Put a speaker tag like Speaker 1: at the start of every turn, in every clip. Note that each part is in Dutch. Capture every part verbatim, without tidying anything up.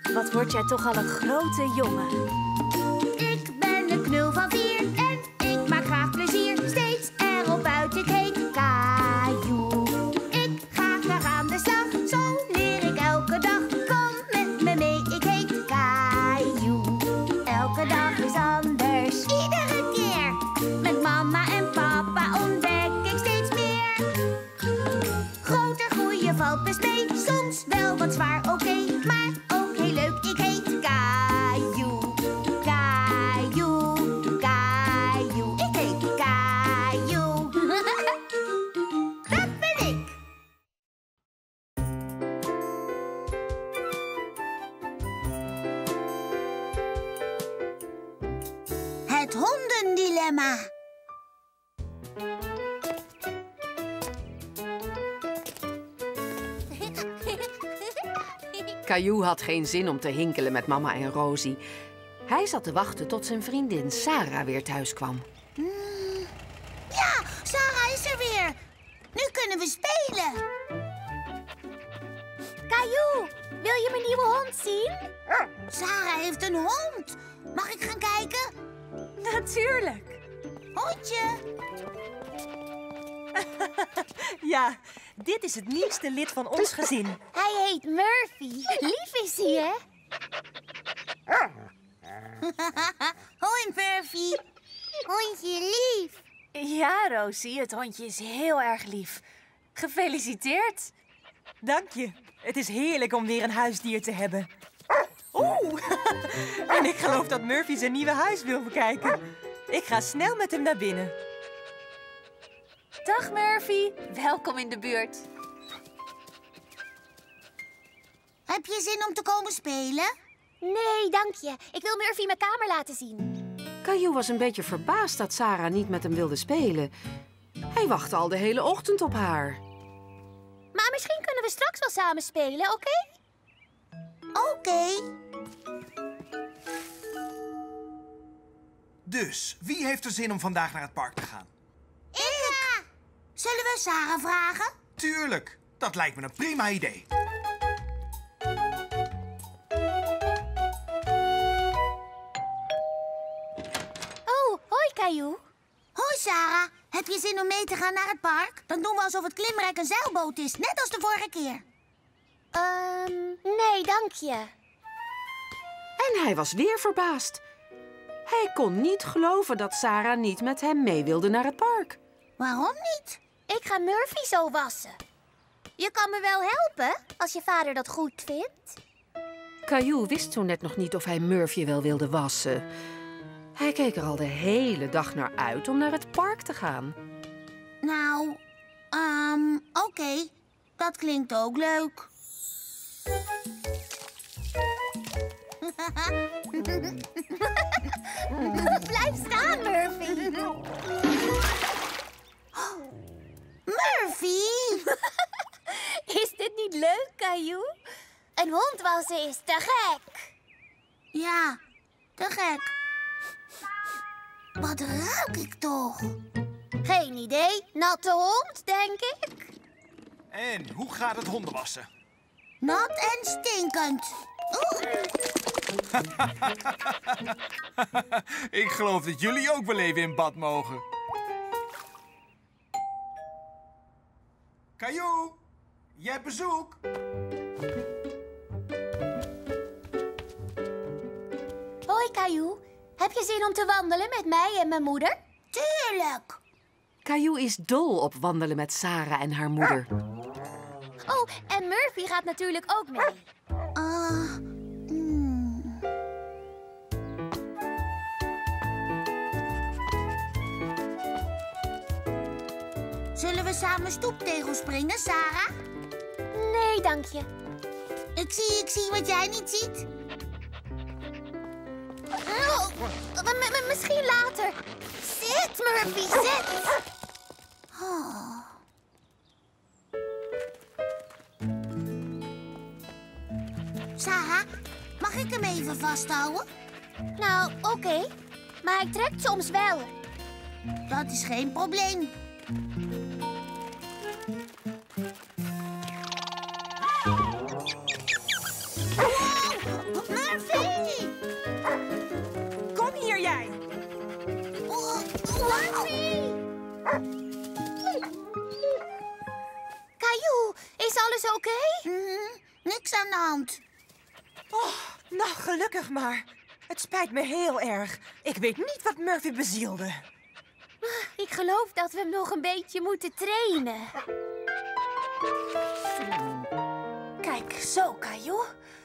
Speaker 1: wat word jij toch al een grote jongen.
Speaker 2: Ik ben een knul van vier en ik maak graag plezier. Steeds erop uit, ik heet Caillou. Ik ga graag aan de slag, zo leer ik elke dag. Kom met me mee, ik heet Caillou. Elke dag is anders, iedere keer. Met mama en papa ontdek ik steeds meer. Groter groeien valt best mee, soms wel wat zwaar, oké, okay, maar ook heel leuk, ik heet Caillou. Caillou, Caillou, ik heet Caillou. Dat ben ik. Het hondendilemma.
Speaker 3: Caillou had geen zin om te hinkelen met mama en Rosie. Hij zat te wachten tot zijn vriendin Sarah weer thuis kwam.
Speaker 2: Mm, ja, Sarah is er weer. Nu kunnen we spelen. Caillou, wil je mijn nieuwe hond zien? Sarah heeft een hond. Mag ik gaan kijken?
Speaker 1: Natuurlijk.
Speaker 2: Hondje.
Speaker 4: Ja, dit is het nieuwste lid van ons gezin.
Speaker 2: Hij heet Murphy. Lief is hij, hè? Hoi, Murphy. Hondje lief.
Speaker 1: Ja, Rosie, het hondje is heel erg lief. Gefeliciteerd.
Speaker 4: Dank je. Het is heerlijk om weer een huisdier te hebben. Oeh, en ik geloof dat Murphy zijn nieuwe huis wil bekijken. Ik ga snel met hem naar binnen.
Speaker 1: Dag Murphy, welkom in de buurt.
Speaker 2: Heb je zin om te komen spelen? Nee, dank je. Ik wil Murphy mijn kamer laten zien.
Speaker 3: Caillou was een beetje verbaasd dat Sarah niet met hem wilde spelen. Hij wachtte al de hele ochtend op haar.
Speaker 2: Maar misschien kunnen we straks wel samen spelen, oké? Okay? Oké. Okay.
Speaker 5: Dus, wie heeft er zin om vandaag naar het park te gaan?
Speaker 2: Ik! Zullen we Sarah vragen?
Speaker 5: Tuurlijk, dat lijkt me een prima idee.
Speaker 2: Oh, hoi Caillou. Hoi Sarah, heb je zin om mee te gaan naar het park? Dan doen we alsof het klimrek een zeilboot is, net als de vorige keer. Ehm, um, nee, dank je.
Speaker 3: En hij was weer verbaasd. Hij kon niet geloven dat Sarah niet met hem mee wilde naar het park.
Speaker 2: Waarom niet? Ik ga Murphy zo wassen. Je kan me wel helpen, als je vader dat goed vindt.
Speaker 3: Caillou wist zo net nog niet of hij Murphy wel wilde wassen. Hij keek er al de hele dag naar uit om naar het park te gaan.
Speaker 2: Nou, um, oké. Okay. Dat klinkt ook leuk. Blijf staan, Murphy. Murphy! Is dit niet leuk, Caillou? Een hond wassen is te gek. Ja, te gek. Wat ruik ik toch? Geen idee. Natte hond, denk ik.
Speaker 5: En hoe gaat het hondenwassen?
Speaker 2: Nat en stinkend.
Speaker 5: Ik geloof dat jullie ook wel even in bad mogen. Caillou, jij hebt bezoek.
Speaker 2: Hoi Caillou, heb je zin om te wandelen met mij en mijn moeder? Tuurlijk.
Speaker 3: Caillou is dol op wandelen met Sarah en haar moeder.
Speaker 2: Oh, en Murphy gaat natuurlijk ook mee. Uh, mm. Zullen we samen stoeptegel springen, Sarah? Nee, dank je. Ik zie, ik zie wat jij niet ziet. Oh, misschien later. Zit, Murphy, zit. Oh. Sarah, mag ik hem even vasthouden? Nou, oké. Okay. Maar hij trekt soms wel. Dat is geen probleem. Wow, Alles oké? Mhm, niks aan de hand.
Speaker 4: Oh, nou, gelukkig maar. Het spijt me heel erg. Ik weet niet wat Murphy bezielde.
Speaker 2: Ik geloof dat we hem nog een beetje moeten trainen.
Speaker 1: Kijk, zo, Caillou.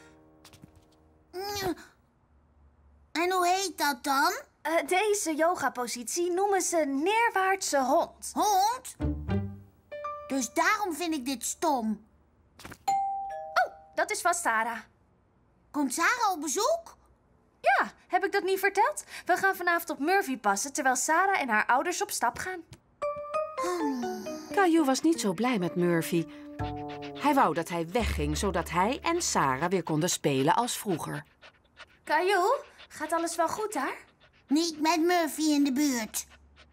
Speaker 2: En hoe heet dat dan?
Speaker 1: Uh, deze yogapositie noemen ze neerwaartse hond.
Speaker 2: Hond? Dus daarom vind ik dit stom.
Speaker 1: Oh, dat is vast Sarah.
Speaker 2: Komt Sarah op bezoek?
Speaker 1: Ja, heb ik dat niet verteld? We gaan vanavond op Murphy passen, terwijl Sarah en haar ouders op stap gaan.
Speaker 3: Caillou was niet zo blij met Murphy. Hij wou dat hij wegging, zodat hij en Sarah weer konden spelen als vroeger.
Speaker 1: Caillou, gaat alles wel goed daar?
Speaker 2: Niet met Murphy in de buurt.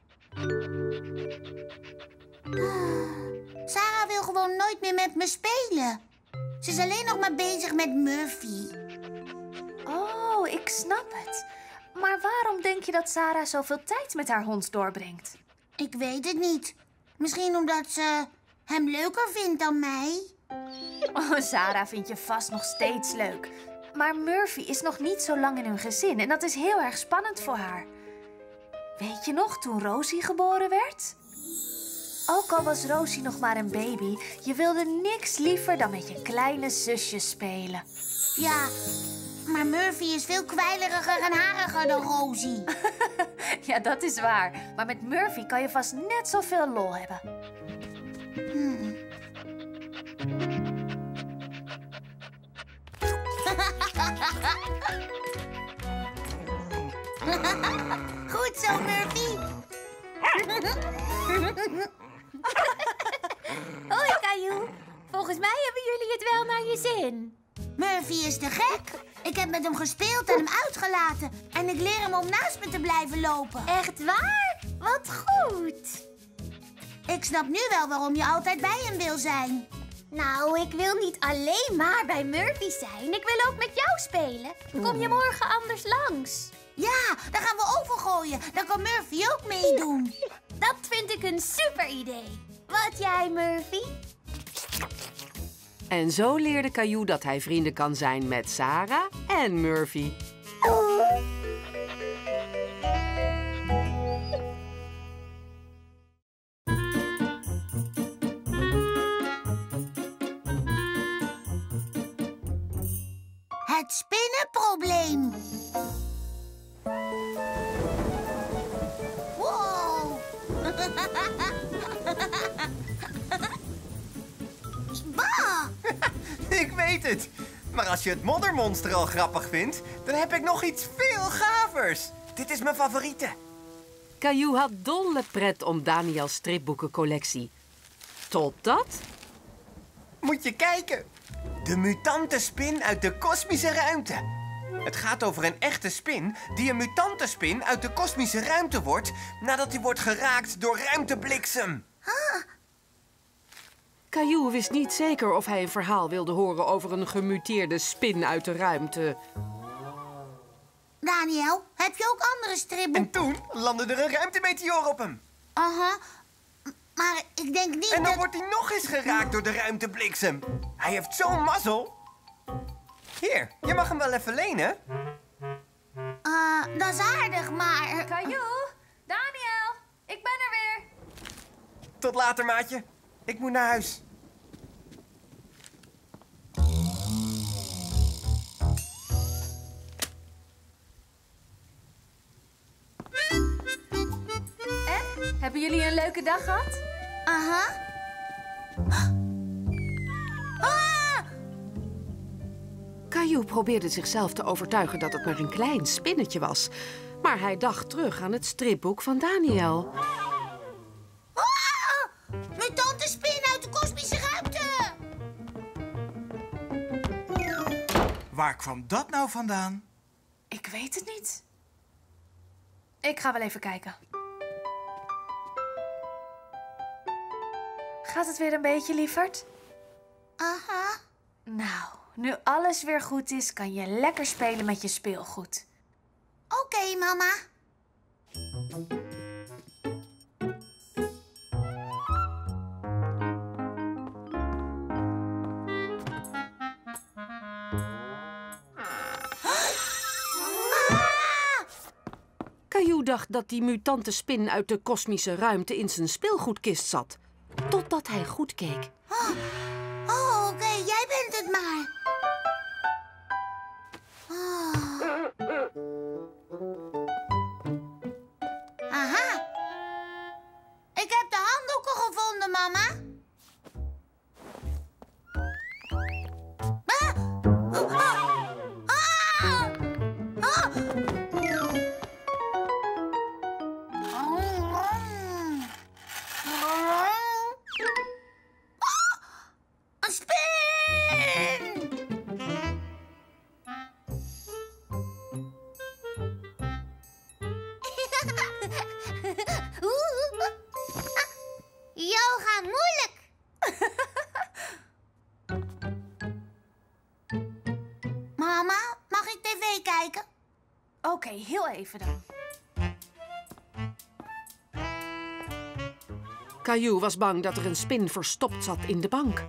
Speaker 2: Sarah wil gewoon nooit meer met me spelen. Ze is alleen nog maar bezig met Murphy.
Speaker 1: Oh, ik snap het. Maar waarom denk je dat Sarah zoveel tijd met haar hond doorbrengt?
Speaker 2: Ik weet het niet. Misschien omdat ze hem leuker vindt dan mij.
Speaker 1: Oh, Sarah vind je vast nog steeds leuk. Maar Murphy is nog niet zo lang in hun gezin en dat is heel erg spannend voor haar. Weet je nog toen Rosie geboren werd? Ook al was Rosie nog maar een baby, je wilde niks liever dan met je kleine zusje spelen.
Speaker 2: Ja, maar Murphy is veel kwijleriger en hariger dan Rosie.
Speaker 1: Ja, dat is waar. Maar met Murphy kan je vast net zoveel lol hebben.
Speaker 2: Hmm. Goed zo, Murphy.
Speaker 6: Hoi, Caillou. Volgens mij hebben jullie het wel naar je zin.
Speaker 2: Murphy is te gek. Ik heb met hem gespeeld en hem uitgelaten. En ik leer hem om naast me te blijven lopen.
Speaker 6: Echt waar? Wat goed.
Speaker 2: Ik snap nu wel waarom je altijd bij hem wil zijn.
Speaker 6: Nou, ik wil niet alleen maar bij Murphy zijn. Ik wil ook met jou spelen. Kom je morgen anders langs?
Speaker 2: Ja, dan gaan we overgooien. Dan kan Murphy ook meedoen.
Speaker 6: Dat vind ik een super idee. Wat jij, Murphy?
Speaker 3: En zo leerde Caillou dat hij vrienden kan zijn met Sarah en Murphy.
Speaker 2: Het spinnenprobleem. Wow. Bah!
Speaker 7: Ik weet het. Maar als je het moddermonster al grappig vindt, dan heb ik nog iets veel gavers. Dit is mijn favoriete.
Speaker 3: Caillou had dolle pret om Daniels stripboekencollectie. Totdat...
Speaker 7: Moet je kijken. De mutante spin uit de kosmische ruimte. Het gaat over een echte spin die een mutante spin uit de kosmische ruimte wordt nadat hij wordt geraakt door ruimtebliksem.
Speaker 3: Caillou wist niet zeker of hij een verhaal wilde horen over een gemuteerde spin uit de ruimte.
Speaker 2: Daniel, heb je ook andere stripboeken?
Speaker 7: En toen landde er een ruimtemeteoor op hem.
Speaker 2: Aha. Maar ik denk niet
Speaker 7: En dan
Speaker 2: dat...
Speaker 7: wordt hij nog eens geraakt door de ruimtebliksem. Hij heeft zo'n mazzel. Hier, je mag hem wel even lenen.
Speaker 2: Uh, dat is aardig, maar...
Speaker 1: Caillou, Daniel, ik ben er weer.
Speaker 7: Tot later, maatje. Ik moet naar huis.
Speaker 1: En, hebben jullie een leuke dag gehad?
Speaker 2: Aha. Ah!
Speaker 3: Caillou probeerde zichzelf te overtuigen dat het maar een klein spinnetje was. Maar hij dacht terug aan het stripboek van Daniel.
Speaker 2: Ah! Mutante spin uit de kosmische ruimte!
Speaker 5: Waar kwam dat nou vandaan?
Speaker 1: Ik weet het niet. Ik ga wel even kijken. Gaat het weer een beetje, lieverd?
Speaker 2: Aha.
Speaker 1: Nou, nu alles weer goed is, kan je lekker spelen met je speelgoed.
Speaker 2: Oké, okay, mama.
Speaker 3: Caillou dacht dat die mutante spin uit de kosmische ruimte in zijn speelgoedkist zat. Totdat hij goed keek.
Speaker 2: Oh, oh oké, okay, jij bent het maar. Oh. Aha. Ik heb de handdoeken gevonden, mama. Ah. Oh. Ah. Ah. Een spin! Yoga, moeilijk! Mama, mag ik tv kijken?
Speaker 1: Oké, okay, heel even dan.
Speaker 3: Caillou was bang dat er een spin verstopt zat in de bank.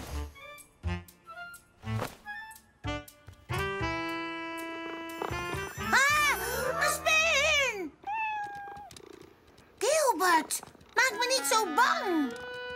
Speaker 2: Ah, een spin! Gilbert, maak me niet zo bang.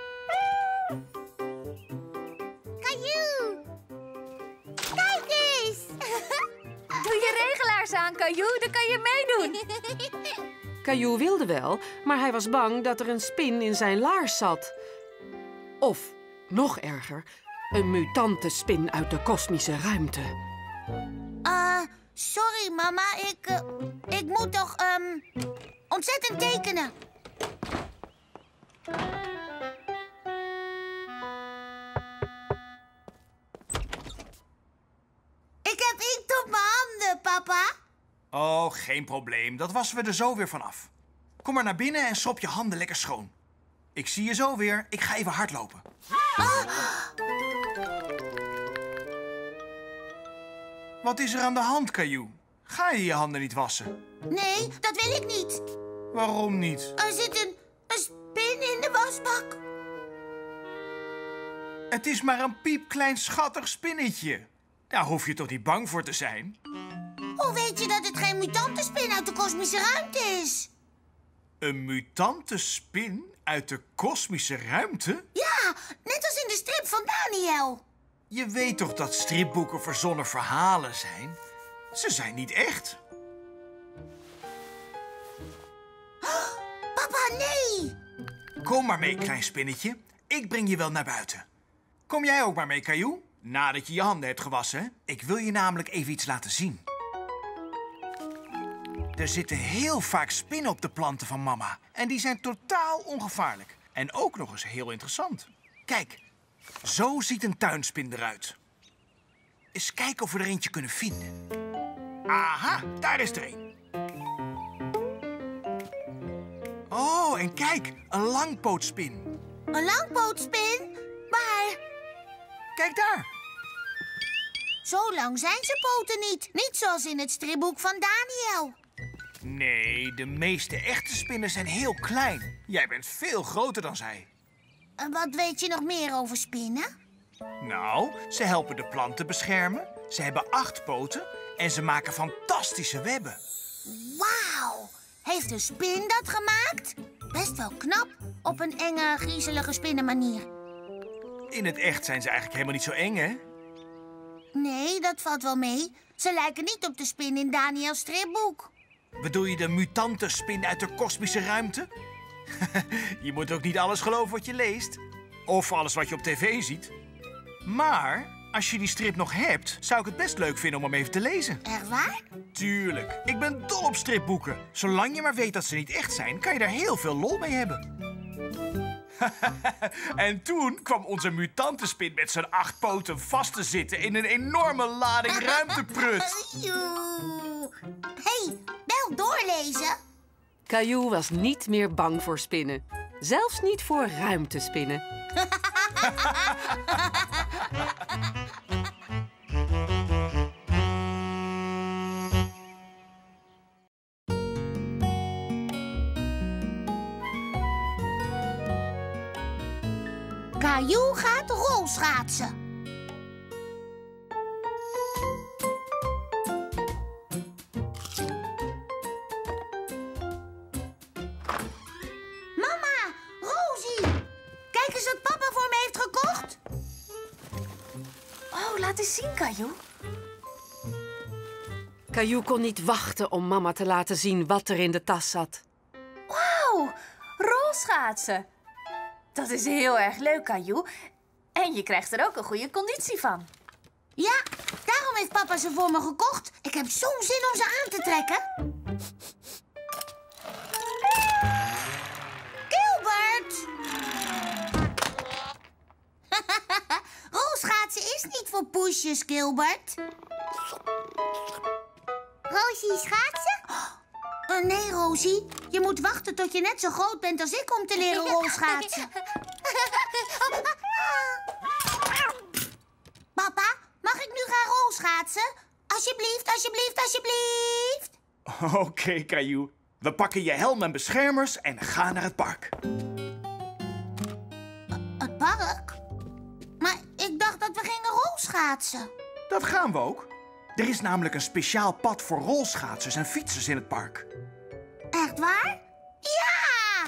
Speaker 6: Caillou! Kijk eens!
Speaker 1: Doe je regelaars aan, Caillou, dan kan je meedoen.
Speaker 3: Caillou wilde wel, maar hij was bang dat er een spin in zijn laars zat. Of, nog erger, een mutante spin uit de kosmische ruimte.
Speaker 2: Uh, sorry, mama. Ik, uh, ik moet toch um, ontzettend tekenen. Ik heb inkt op mijn handen, papa.
Speaker 5: Oh, geen probleem. Dat wassen we er zo weer vanaf. Kom maar naar binnen en schrop je handen lekker schoon. Ik zie je zo weer. Ik ga even hardlopen.
Speaker 2: Ah.
Speaker 5: Wat is er aan de hand, Caillou? Ga je je handen niet wassen?
Speaker 2: Nee, dat wil ik niet.
Speaker 5: Waarom niet?
Speaker 2: Er zit een, een spin in de wasbak.
Speaker 5: Het is maar een piepklein schattig spinnetje. Daar hoef je toch niet bang voor te zijn?
Speaker 2: Hoe weet je dat het geen mutante spin uit de kosmische ruimte is?
Speaker 5: Een mutante spin uit de kosmische ruimte?
Speaker 2: Ja, net als in de strip van Daniel.
Speaker 5: Je weet toch dat stripboeken verzonnen verhalen zijn? Ze zijn niet echt.
Speaker 2: Oh, papa, nee!
Speaker 5: Kom maar mee, klein spinnetje. Ik breng je wel naar buiten. Kom jij ook maar mee, Caillou? Nadat je je handen hebt gewassen. Ik wil je namelijk even iets laten zien. Er zitten heel vaak spinnen op de planten van mama. En die zijn totaal ongevaarlijk. En ook nog eens heel interessant. Kijk, zo ziet een tuinspin eruit. Eens kijken of we er eentje kunnen vinden. Aha, daar is er een. Oh, en kijk, een langpootspin.
Speaker 2: Een langpootspin? Maar
Speaker 5: Kijk daar.
Speaker 2: zo lang zijn ze poten niet. Niet zoals in het stripboek van Daniel.
Speaker 5: Nee, de meeste echte spinnen zijn heel klein. Jij bent veel groter dan zij.
Speaker 2: En wat weet je nog meer over spinnen?
Speaker 5: Nou, ze helpen de planten beschermen. Ze hebben acht poten en ze maken fantastische webben.
Speaker 2: Wauw! Heeft een spin dat gemaakt? Best wel knap, op een enge, griezelige spinnenmanier.
Speaker 5: In het echt zijn ze eigenlijk helemaal niet zo eng, hè?
Speaker 2: Nee, dat valt wel mee. Ze lijken niet op de spin in Daniels stripboek.
Speaker 5: Bedoel je de mutante spin uit de kosmische ruimte? Je moet ook niet alles geloven wat je leest. Of alles wat je op tv ziet. Maar als je die strip nog hebt, zou ik het best leuk vinden om hem even te lezen.
Speaker 2: Echt waar?
Speaker 5: Tuurlijk, ik ben dol op stripboeken. Zolang je maar weet dat ze niet echt zijn, kan je daar heel veel lol mee hebben. En toen kwam onze mutante spin met zijn acht poten vast te zitten in een enorme lading ruimteprut.
Speaker 2: Joe. Hey, wel doorlezen.
Speaker 3: Caillou was niet meer bang voor spinnen. Zelfs niet voor ruimtespinnen.
Speaker 2: Caillou gaat rolschaatsen.
Speaker 1: Oh, laat eens zien, Caillou.
Speaker 3: Caillou kon niet wachten om mama te laten zien wat er in de tas zat.
Speaker 1: Wauw, rolschaatsen. Dat is heel erg leuk, Caillou. En je krijgt er ook een goede conditie van.
Speaker 2: Ja, daarom heeft papa ze voor me gekocht. Ik heb zo'n zin om ze aan te trekken. Gilbert! Rolschaatsen is niet voor poesjes, Gilbert. Rosie, schaatsen? Uh, nee, Rosie. Je moet wachten tot je net zo groot bent als ik om te leren rolschaatsen. Papa, mag ik nu gaan rolschaatsen? Alsjeblieft, alsjeblieft, alsjeblieft.
Speaker 5: Oké, okay, Caillou. We pakken je helm en beschermers en gaan naar het park.
Speaker 2: Het park? Maar ik dacht dat we gingen rolschaatsen.
Speaker 5: Dat gaan we ook. Er is namelijk een speciaal pad voor rolschaatsers en fietsers in het park.
Speaker 2: Echt waar? Ja!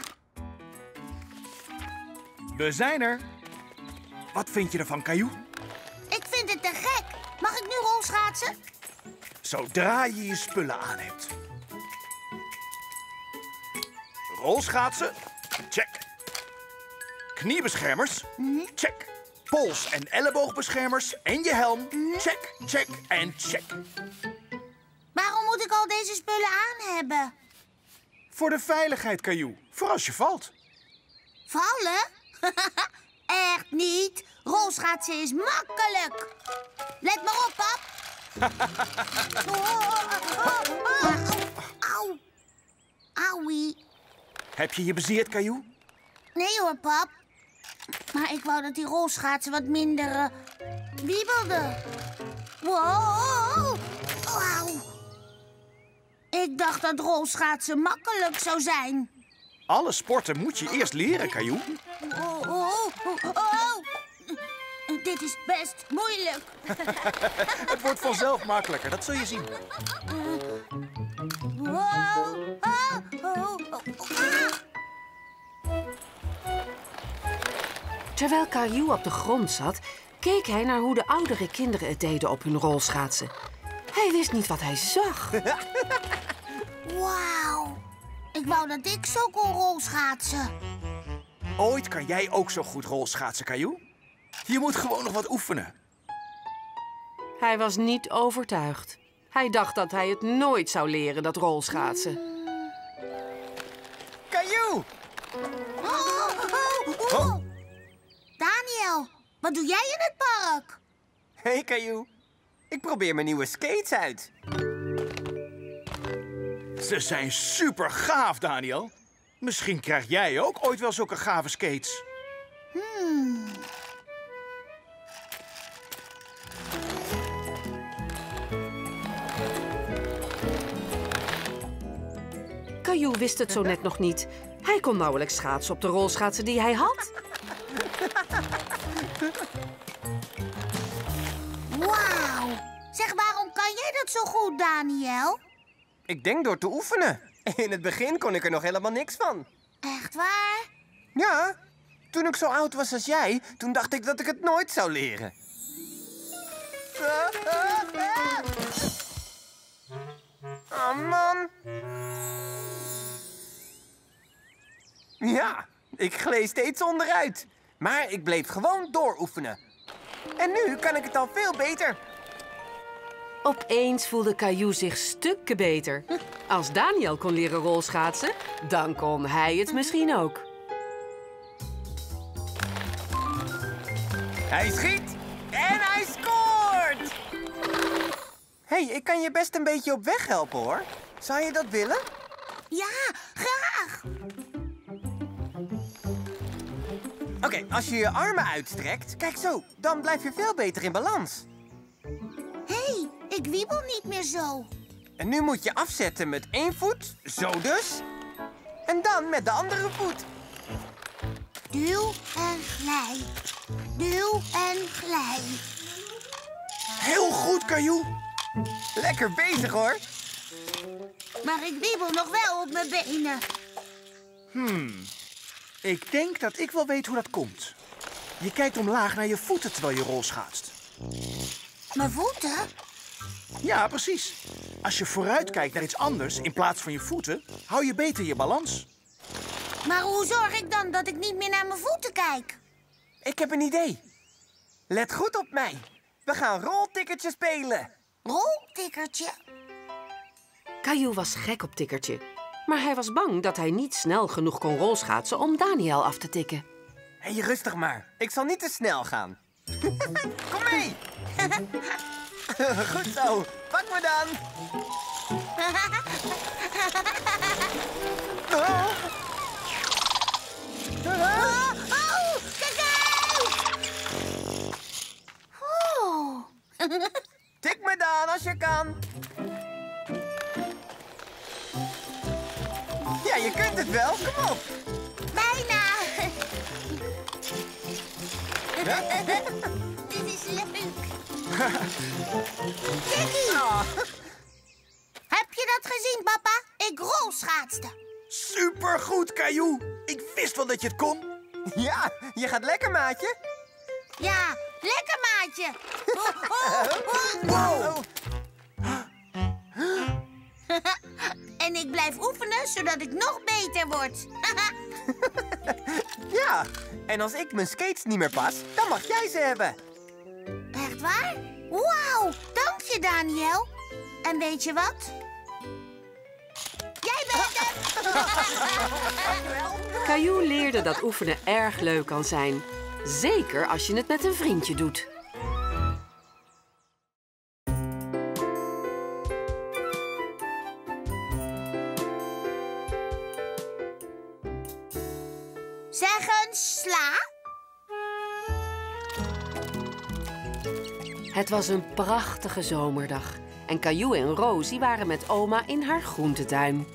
Speaker 5: We zijn er. Wat vind je ervan, Caillou?
Speaker 2: Ik vind het te gek. Mag ik nu rolschaatsen?
Speaker 5: Zodra je je spullen aan hebt. Rolschaatsen? Check. Kniebeschermers? Check. Pols- en elleboogbeschermers en je helm? Check, check en check.
Speaker 2: Waarom moet ik al deze spullen aan hebben?
Speaker 5: Voor de veiligheid, Caillou. Voor als je valt.
Speaker 2: Vallen? Echt niet. Rolschaatsen is makkelijk. Let maar op, pap. Auw. Auwie.
Speaker 5: Heb je je bezeerd, Caillou?
Speaker 2: Nee hoor, pap. Maar ik wou dat die rolschaatsen wat minder uh, wiebelden. Wow. Auw. Ik dacht dat rolschaatsen makkelijk zou zijn.
Speaker 5: Alle sporten moet je eerst leren, Caillou.
Speaker 2: Oh, oh, oh, oh. Dit is best moeilijk.
Speaker 5: Het wordt vanzelf makkelijker, dat zul je zien.
Speaker 2: Wow. Oh, oh, oh. Ah.
Speaker 3: Terwijl Caillou op de grond zat, keek hij naar hoe de oudere kinderen het deden op hun rolschaatsen. Hij wist niet wat hij zag.
Speaker 2: Wauw. Ik wou dat ik zo kon rolschaatsen.
Speaker 5: Ooit kan jij ook zo goed rolschaatsen, Caillou. Je moet gewoon nog wat oefenen.
Speaker 3: Hij was niet overtuigd. Hij dacht dat hij het nooit zou leren, dat rolschaatsen.
Speaker 7: Caillou!
Speaker 2: Oh, oh, oh. Daniel, wat doe jij in het park?
Speaker 7: Hey, Caillou. Ik probeer mijn nieuwe skates uit.
Speaker 5: Ze zijn super gaaf, Daniel. Misschien krijg jij ook ooit wel zulke gave skates.
Speaker 2: Hmm.
Speaker 3: Caillou wist het zo net nog niet. Hij kon nauwelijks schaatsen op de rolschaatsen die hij had.
Speaker 2: Wauw. Zeg, waarom kan jij dat zo goed, Daniel?
Speaker 7: Ik denk door te oefenen. In het begin kon ik er nog helemaal niks van.
Speaker 2: Echt waar?
Speaker 7: Ja, toen ik zo oud was als jij, toen dacht ik dat ik het nooit zou leren. Oh, man. Ja, ik gleed steeds onderuit. Maar ik bleef gewoon dooroefenen. En nu kan ik het al veel beter.
Speaker 3: Opeens voelde Caillou zich stukken beter. Als Daniel kon leren rolschaatsen, dan kon hij het misschien ook.
Speaker 7: Hij schiet en hij scoort! Hé, hey, ik kan je best een beetje op weg helpen, hoor. Zou je dat willen?
Speaker 2: Ja, graag.
Speaker 7: Oké, okay, als je je armen uitstrekt, kijk zo, dan blijf je veel beter in balans.
Speaker 2: Hé, hey, ik wiebel niet meer zo.
Speaker 7: En nu moet je afzetten met één voet, zo dus. En dan met de andere voet.
Speaker 2: Duw en glij. Duw en glij.
Speaker 5: Heel goed, Caillou.
Speaker 7: Lekker bezig, hoor.
Speaker 2: Maar ik wiebel nog wel op mijn benen.
Speaker 5: Hmm. Ik denk dat ik wel weet hoe dat komt. Je kijkt omlaag naar je voeten terwijl je rolschaatst.
Speaker 2: Mijn voeten?
Speaker 5: Ja, precies. Als je vooruit kijkt naar iets anders in plaats van je voeten, hou je beter je balans.
Speaker 2: Maar hoe zorg ik dan dat ik niet meer naar mijn voeten kijk?
Speaker 7: Ik heb een idee. Let goed op mij. We gaan roltikkertje spelen.
Speaker 2: Roltikkertje?
Speaker 3: Caillou was gek op tikkertje. Maar hij was bang dat hij niet snel genoeg kon rolschaatsen om Daniel af te tikken.
Speaker 7: Hé, hey, rustig maar. Ik zal niet te snel gaan. Kom mee! Goed zo. Pak me dan.
Speaker 2: Oh, oh, kijk uit! Oh.
Speaker 7: Tik me dan als je kan. Ja, je kunt het wel. Kom op.
Speaker 2: Bijna. Dit is leuk. Tikkie.
Speaker 7: Oh.
Speaker 2: Heb je dat gezien, papa? Ik rolschaatste.
Speaker 5: Supergoed, Caillou. Ik wist wel dat je het kon.
Speaker 7: Ja, je gaat lekker, maatje.
Speaker 2: Ja, lekker maatje. Oh, oh, oh.
Speaker 5: Wow.
Speaker 2: En ik blijf oefenen, zodat ik nog beter word.
Speaker 7: Ja, en als ik mijn skates niet meer pas, dan mag jij ze hebben.
Speaker 2: Echt waar? Wauw, dank je, Daniel. En weet je wat? Jij bent het!
Speaker 3: Caillou leerde dat oefenen erg leuk kan zijn. Zeker als je het met een vriendje doet.
Speaker 2: Zeg eens sla.
Speaker 3: Het was een prachtige zomerdag. En Caillou en Rosie waren met oma in haar groentetuin.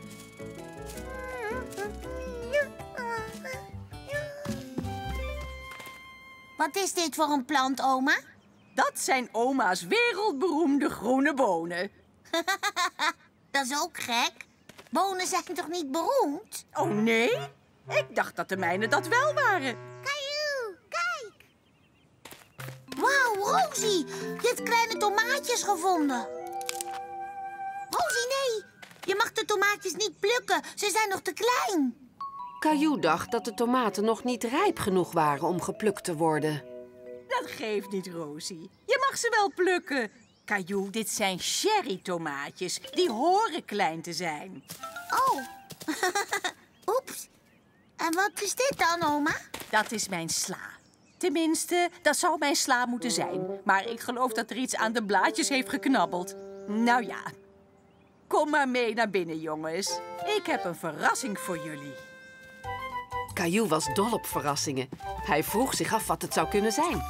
Speaker 2: Wat is dit voor een plant, oma?
Speaker 8: Dat zijn oma's wereldberoemde groene bonen.
Speaker 2: Dat is ook gek. Bonen zijn toch niet beroemd?
Speaker 8: Oh nee? Ik dacht dat de mijne dat wel waren.
Speaker 2: Caillou, kijk! Wauw, Rosie, je hebt kleine tomaatjes gevonden. Rosie, nee, je mag de tomaatjes niet plukken. Ze zijn nog te klein.
Speaker 3: Caillou dacht dat de tomaten nog niet rijp genoeg waren om geplukt te worden.
Speaker 8: Dat geeft niet, Rosie. Je mag ze wel plukken. Caillou, dit zijn cherrytomaatjes. Die horen klein te zijn.
Speaker 2: Oh, oeps. En wat is dit dan, oma?
Speaker 8: Dat is mijn sla. Tenminste, dat zou mijn sla moeten zijn. Maar ik geloof dat er iets aan de blaadjes heeft geknabbeld. Nou ja, kom maar mee naar binnen, jongens. Ik heb een verrassing voor jullie.
Speaker 3: Caillou was dol op verrassingen. Hij vroeg zich af wat het zou kunnen zijn.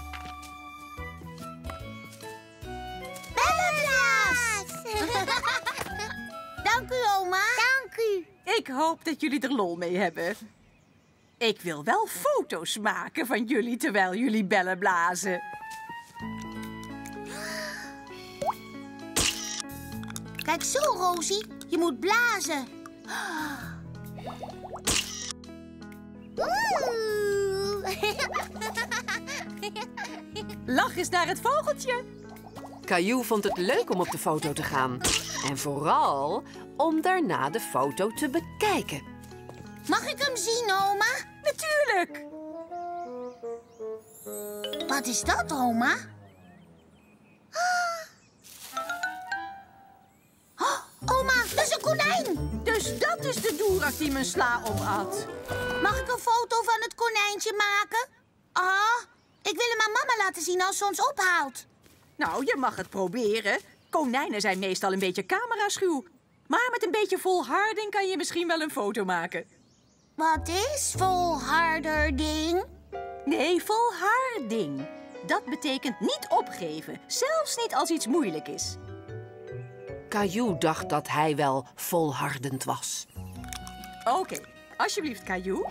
Speaker 2: Bellenblaas! Dank u, oma. Dank u.
Speaker 8: Ik hoop dat jullie er lol mee hebben. Ik wil wel foto's maken van jullie terwijl jullie bellen blazen.
Speaker 2: Kijk zo, Rosie. Je moet blazen.
Speaker 8: Lach eens naar het vogeltje.
Speaker 3: Caillou vond het leuk om op de foto te gaan. En vooral om daarna de foto te bekijken.
Speaker 2: Mag ik hem zien, oma?
Speaker 8: Natuurlijk.
Speaker 2: Wat is dat, oma? Oh, oma, dat is een konijn.
Speaker 8: Dus dat is de doerak die mijn sla opat.
Speaker 2: Mag ik een foto van het konijntje maken? Ah, ik wil hem aan mama laten zien als ze ons ophaalt.
Speaker 8: Nou, je mag het proberen. Konijnen zijn meestal een beetje cameraschuw. Maar met een beetje volharding kan je misschien wel een foto maken.
Speaker 2: Wat is volharding?
Speaker 8: Nee, volharding. Dat betekent niet opgeven. Zelfs niet als iets moeilijk is.
Speaker 3: Caillou dacht dat hij wel volhardend was.
Speaker 8: Oké, okay. Alsjeblieft, Caillou.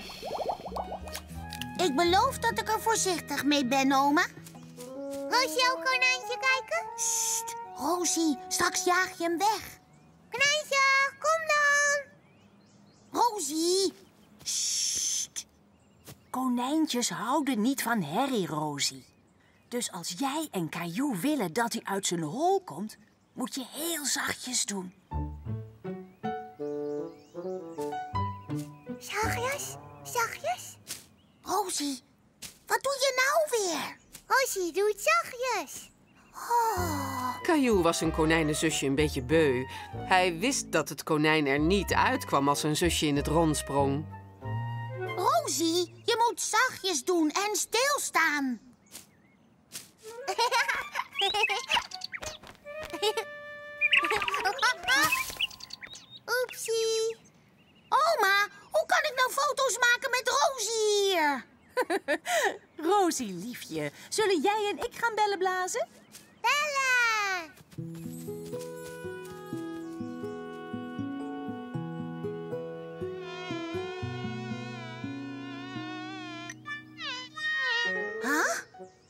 Speaker 2: Ik beloof dat ik er voorzichtig mee ben, oma. Wil je jouw konijntje kijken? Sst, Rosie, straks jaag je hem weg. Konijntje, kom dan. Rosie. Sst.
Speaker 8: Konijntjes houden niet van herrie, Rosie. Dus als jij en Caillou willen dat hij uit zijn hol komt, moet je heel zachtjes doen.
Speaker 2: Zachtjes, zachtjes. Rosie, wat doe je nou weer? Rosie, doe het zachtjes. Oh.
Speaker 3: Caillou was zijn konijnenzusje een beetje beu. Hij wist dat het konijn er niet uitkwam als zijn zusje in het rond sprong.
Speaker 2: Rosie, je moet zachtjes doen en stilstaan. Oepsie. Oma, hoe kan ik nou foto's maken met Rosie hier?
Speaker 8: Rosie, liefje, zullen jij en ik gaan bellen blazen?
Speaker 2: Bellen! Huh?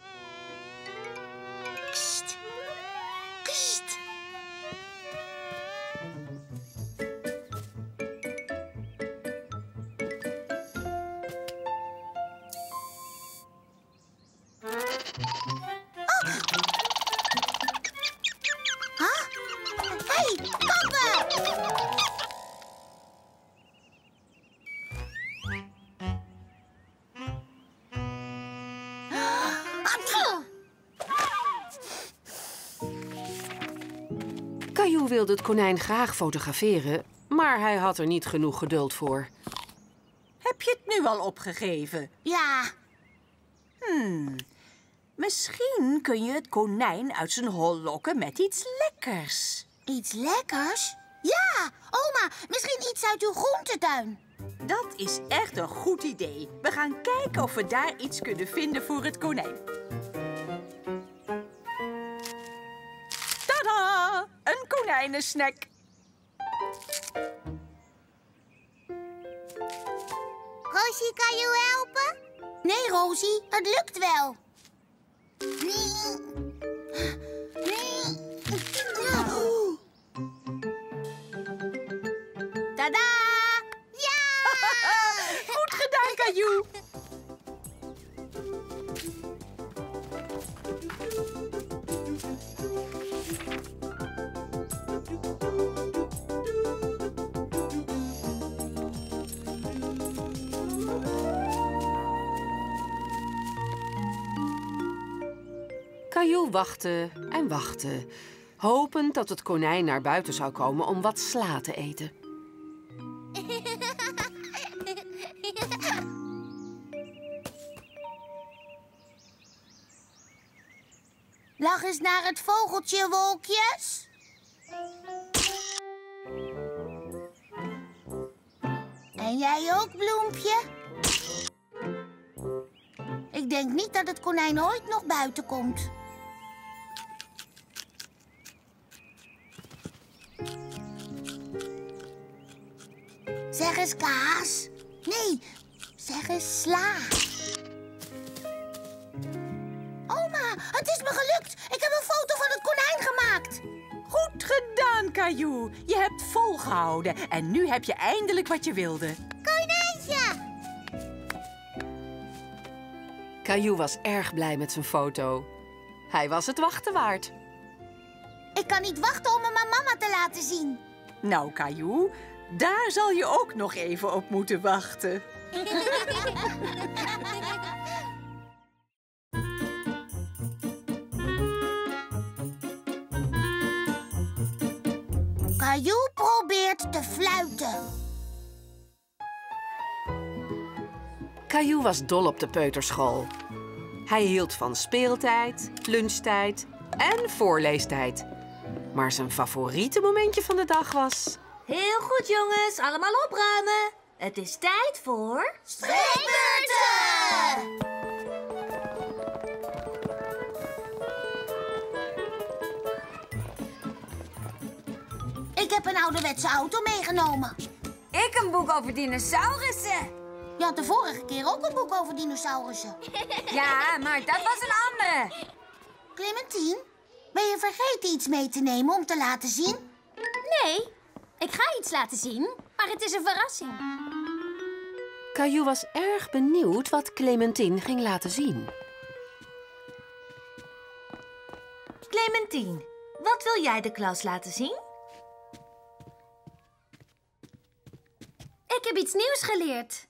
Speaker 2: Kst. Kst. Hé, kappen! Atje!
Speaker 3: Caillou wilde het konijn graag fotograferen, maar hij had er niet genoeg geduld voor.
Speaker 8: Heb je het nu al opgegeven?
Speaker 2: Ja,
Speaker 8: Hmm. Misschien kun je het konijn uit zijn hol lokken met iets lekkers.
Speaker 2: iets lekkers? Ja, oma, misschien iets uit uw groentetuin.
Speaker 8: Dat is echt een goed idee. We gaan kijken of we daar iets kunnen vinden voor het konijn. Tada! Een konijnensnack.
Speaker 2: Rosie, kan je helpen? Nee, Rosie, het lukt wel. Tada! Ja!
Speaker 8: Goed gedaan, Caillou.
Speaker 3: Caillou wachtte en wachtte, hopend dat het konijn naar buiten zou komen om wat sla te eten.
Speaker 2: Lach eens naar het vogeltje, wolkjes. En jij ook, bloempje? Ik denk niet dat het konijn ooit nog buiten komt. Zeg eens kaas. Nee, zeg eens sla. Oma, het is me gelukt. Ik heb een foto van het konijn gemaakt.
Speaker 8: Goed gedaan, Caillou. Je hebt volgehouden en nu heb je eindelijk wat je wilde.
Speaker 2: Konijntje!
Speaker 3: Caillou was erg blij met zijn foto. Hij was het wachten waard.
Speaker 2: Ik kan niet wachten om hem aan mama te laten zien.
Speaker 8: Nou, Caillou, daar zal je ook nog even op moeten wachten.
Speaker 2: Caillou probeert te fluiten.
Speaker 3: Caillou was dol op de peuterschool. Hij hield van speeltijd, lunchtijd en voorleestijd. Maar zijn favoriete momentje van de dag was...
Speaker 6: Heel goed, jongens. Allemaal opruimen. Het is tijd voor...
Speaker 2: Spreekbeurten! Ik heb een ouderwetse auto meegenomen.
Speaker 6: Ik een boek over dinosaurussen.
Speaker 2: Je had de vorige keer ook een boek over dinosaurussen.
Speaker 6: Ja, maar dat was een andere.
Speaker 2: Clementine, ben je vergeten iets mee te nemen om te laten zien?
Speaker 6: Nee, ik ga iets laten zien, maar het is een verrassing.
Speaker 3: Caillou was erg benieuwd wat Clementine ging laten zien.
Speaker 1: Clementine, wat wil jij de klas laten zien?
Speaker 6: Ik heb iets nieuws geleerd.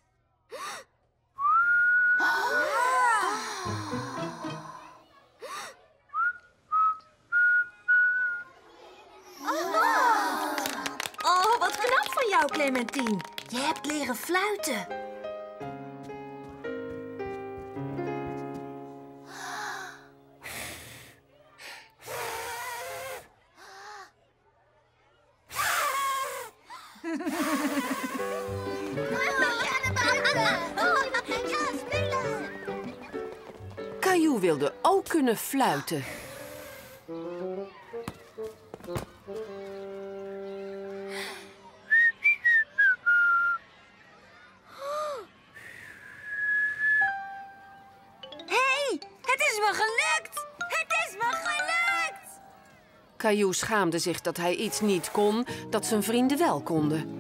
Speaker 1: Oh, wat knap van jou, Clementine. Je hebt leren fluiten.
Speaker 3: Caillou wilde ook kunnen fluiten.
Speaker 1: Hé, het is me gelukt! Het is me gelukt!
Speaker 3: Caillou schaamde zich dat hij iets niet kon dat zijn vrienden wel konden.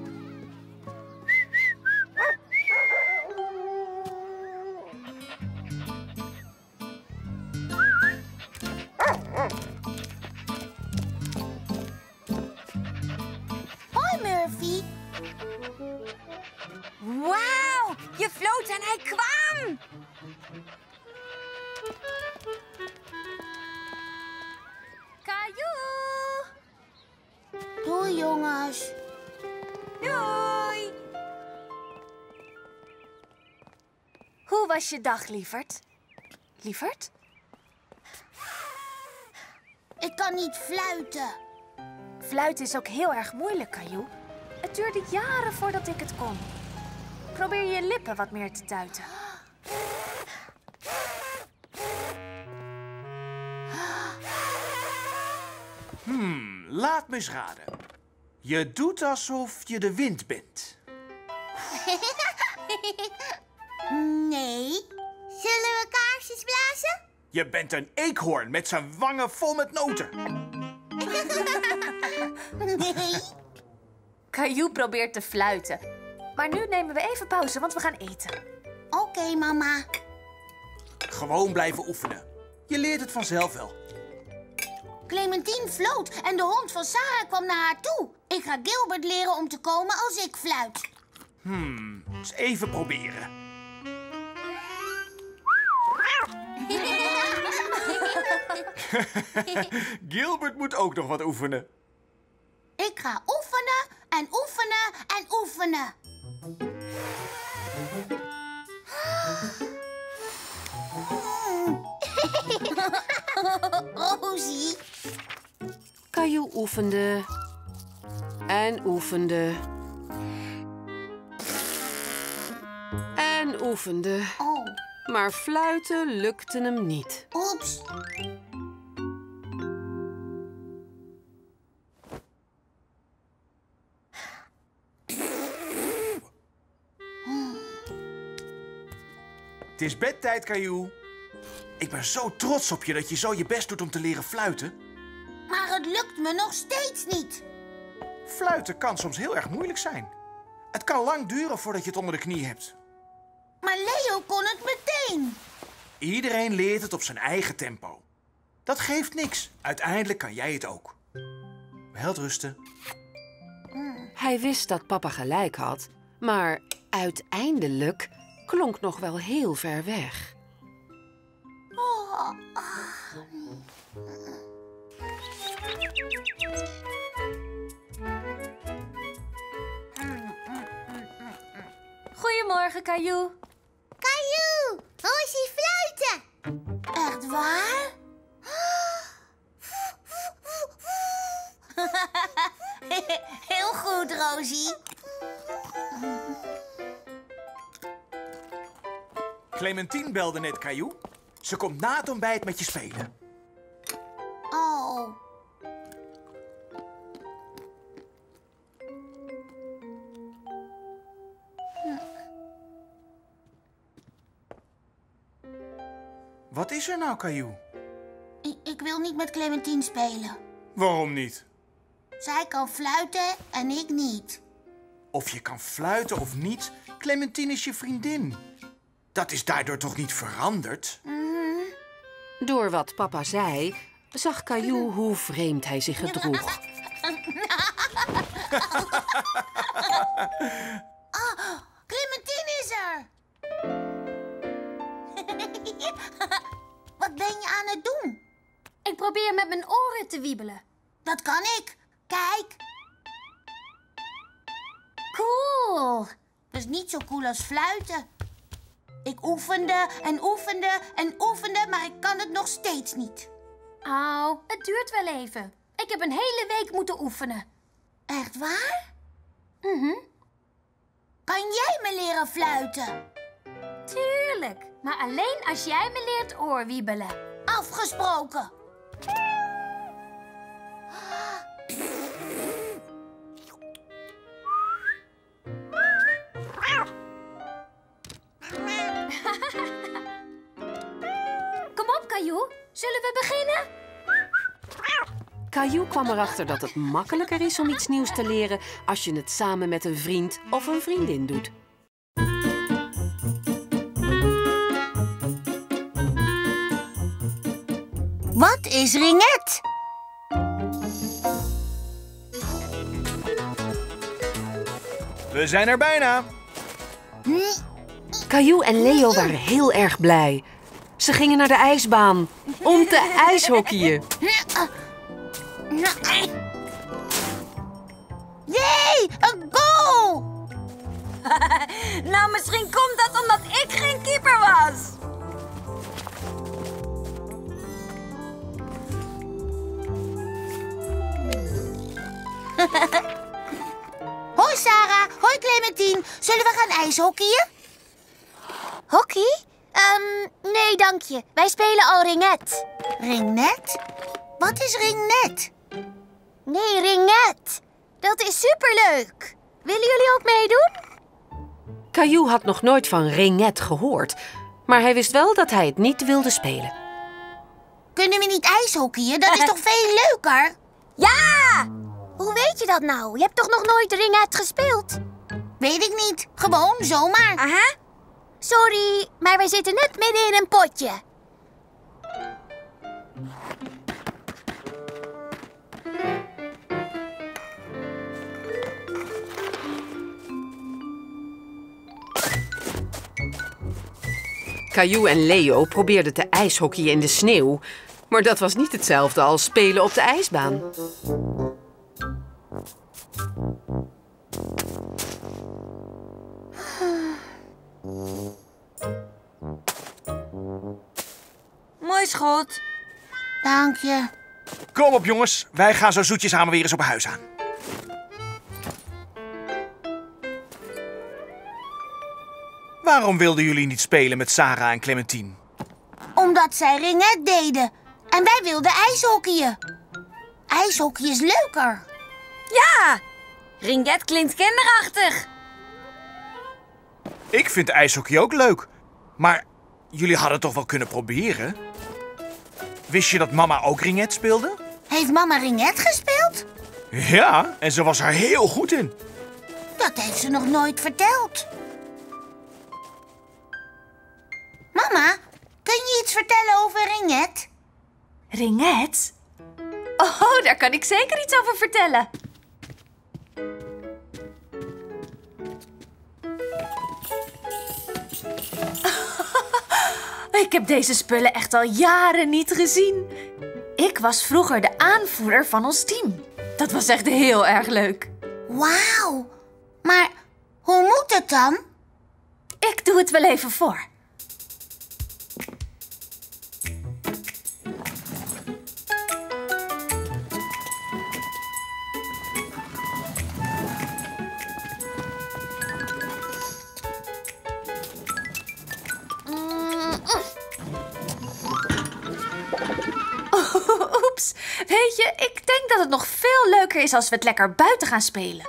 Speaker 6: Hoi, Murphy.
Speaker 1: Wauw, je floot en hij kwam! Caillou!
Speaker 6: Doei, jongens.
Speaker 1: Doei! Hoe was je dag, lieverd? Lieverd?
Speaker 6: Ik kan niet fluiten.
Speaker 1: Fluiten is ook heel erg moeilijk, Caillou. Het duurde jaren voordat ik het kon. Probeer je lippen wat meer te tuiten.
Speaker 5: Hmm, laat me eens raden. Je doet alsof je de wind bent.
Speaker 6: Nee. Zullen we kaarsjes blazen?
Speaker 5: Je bent een eekhoorn met zijn wangen vol met noten.
Speaker 6: Nee.
Speaker 1: Caillou probeert te fluiten. Maar nu nemen we even pauze, want we gaan eten.
Speaker 6: Oké, mama.
Speaker 5: Gewoon blijven oefenen. Je leert het vanzelf wel.
Speaker 6: Clementine floot en de hond van Sarah kwam naar haar toe. Ik ga Gilbert leren om te komen als ik fluit.
Speaker 5: Hmm, eens even proberen. Gilbert moet ook nog wat oefenen.
Speaker 6: Ik ga oefenen en oefenen en oefenen. Rosie.
Speaker 3: Caillou oefende en oefende en oefende.
Speaker 6: Oh,
Speaker 3: Maar fluiten lukte hem niet.
Speaker 6: oeps.
Speaker 5: Het is bedtijd, Caillou. Ik ben zo trots op je dat je zo je best doet om te leren fluiten.
Speaker 6: Maar het lukt me nog steeds niet.
Speaker 5: Fluiten kan soms heel erg moeilijk zijn. Het kan lang duren voordat je het onder de knie hebt.
Speaker 6: Maar Leo kon het meteen.
Speaker 5: Iedereen leert het op zijn eigen tempo. Dat geeft niks. Uiteindelijk kan jij het ook. Welterusten.
Speaker 3: Hij wist dat papa gelijk had, maar uiteindelijk klonk nog wel heel ver weg.
Speaker 6: Oh.
Speaker 1: Goedemorgen, Caillou.
Speaker 6: Caillou, hoe is die fluiten? Echt waar? Heel goed, Rosie.
Speaker 5: Clementine belde net Caillou. Ze komt na het ontbijt met je spelen.
Speaker 6: Oh.
Speaker 5: Wat is er nou, Caillou?
Speaker 6: Ik, ik wil niet met Clementine spelen.
Speaker 5: Waarom niet?
Speaker 6: Zij kan fluiten en ik niet.
Speaker 5: Of je kan fluiten of niet, Clementine is je vriendin. Dat is daardoor toch niet veranderd?
Speaker 3: Door wat papa zei, zag Caillou hoe vreemd hij zich gedroeg.
Speaker 6: Oh, Clementine is er. Wat ben je aan het doen?
Speaker 2: Ik probeer met mijn oren te wiebelen.
Speaker 6: Dat kan ik. Kijk.
Speaker 2: Cool.
Speaker 6: Dat is niet zo cool als fluiten. Ik oefende en oefende en oefende, maar ik kan het nog steeds niet.
Speaker 2: Au, het duurt wel even. Ik heb een hele week moeten oefenen.
Speaker 6: Echt waar?
Speaker 2: Mhm.
Speaker 6: Kan jij me leren fluiten?
Speaker 2: Tuurlijk. Maar alleen als jij me leert oorwiebelen.
Speaker 6: Afgesproken.
Speaker 2: Kom op, Caillou. Zullen we beginnen?
Speaker 3: Caillou kwam erachter dat het makkelijker is om iets nieuws te leren als je het samen met een vriend of een vriendin doet.
Speaker 6: Wat is ringette?
Speaker 5: We zijn er bijna.
Speaker 3: Caillou en Leo waren heel erg blij. Ze gingen naar de ijsbaan om te ijshockeyen.
Speaker 6: Jee, een goal!
Speaker 2: Nou, misschien komt dat omdat ik geen keeper was.
Speaker 6: Hoi Sarah, hoi Clementine. Zullen we gaan ijshockeyen?
Speaker 2: Hockey? Um, nee, dank je. Wij spelen al ringette.
Speaker 6: Ringnet? Wat is ringnet?
Speaker 2: Nee, ringette. Dat is superleuk. Willen jullie ook meedoen?
Speaker 3: Caillou had nog nooit van ringette gehoord, maar hij wist wel dat hij het niet wilde spelen.
Speaker 6: Kunnen we niet ijshockeyen? Dat is toch veel leuker?
Speaker 2: Ja! Hoe weet je dat nou? Je hebt toch nog nooit ringette gespeeld?
Speaker 6: Weet ik niet. Gewoon, zomaar.
Speaker 2: Aha. Sorry, maar wij zitten net midden in een potje.
Speaker 3: Caillou en Leo probeerden te ijshockeyen in de sneeuw, maar dat was niet hetzelfde als spelen op de ijsbaan.
Speaker 2: Mooi schot.
Speaker 6: Dank je.
Speaker 5: Kom op jongens, wij gaan zo zoetjes samen weer eens op huis aan. Waarom wilden jullie niet spelen met Sarah en Clementine?
Speaker 6: Omdat zij ringette deden. En wij wilden ijshockeyen. IJshockey is leuker.
Speaker 2: Ja! Ringette klinkt kinderachtig.
Speaker 5: Ik vind ijshockey ook leuk. Maar jullie hadden toch wel kunnen proberen? Wist je dat mama ook ringette speelde?
Speaker 6: Heeft mama ringette gespeeld?
Speaker 5: Ja, en ze was er heel goed in.
Speaker 6: Dat heeft ze nog nooit verteld. Mama, kun je iets vertellen over ringette?
Speaker 1: Ringette? Oh, daar kan ik zeker iets over vertellen. Ik heb deze spullen echt al jaren niet gezien. Ik was vroeger de aanvoerder van ons team. Dat was echt heel erg leuk.
Speaker 6: Wauw. Maar hoe moet het dan?
Speaker 1: Ik doe het wel even voor. Oeps, weet je, ik denk dat het nog veel leuker is als we het lekker buiten gaan spelen.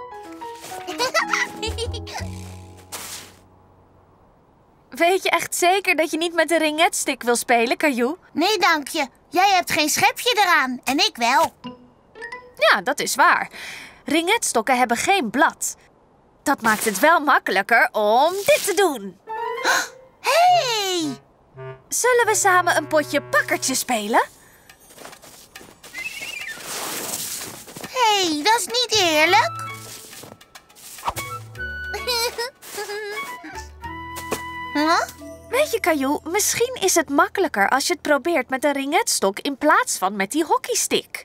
Speaker 1: Weet je echt zeker dat je niet met de ringette-stick wil spelen, Caillou?
Speaker 6: Nee, dank je. Jij hebt geen schepje eraan en ik wel.
Speaker 1: Ja, dat is waar. Ringette-stokken hebben geen blad. Dat maakt het wel makkelijker om dit te doen.
Speaker 6: Hey!
Speaker 1: Zullen we samen een potje pakkertje spelen?
Speaker 6: niet eerlijk? Huh?
Speaker 1: Weet je, Caillou, misschien is het makkelijker als je het probeert met een ringetstok in plaats van met die hockeystick.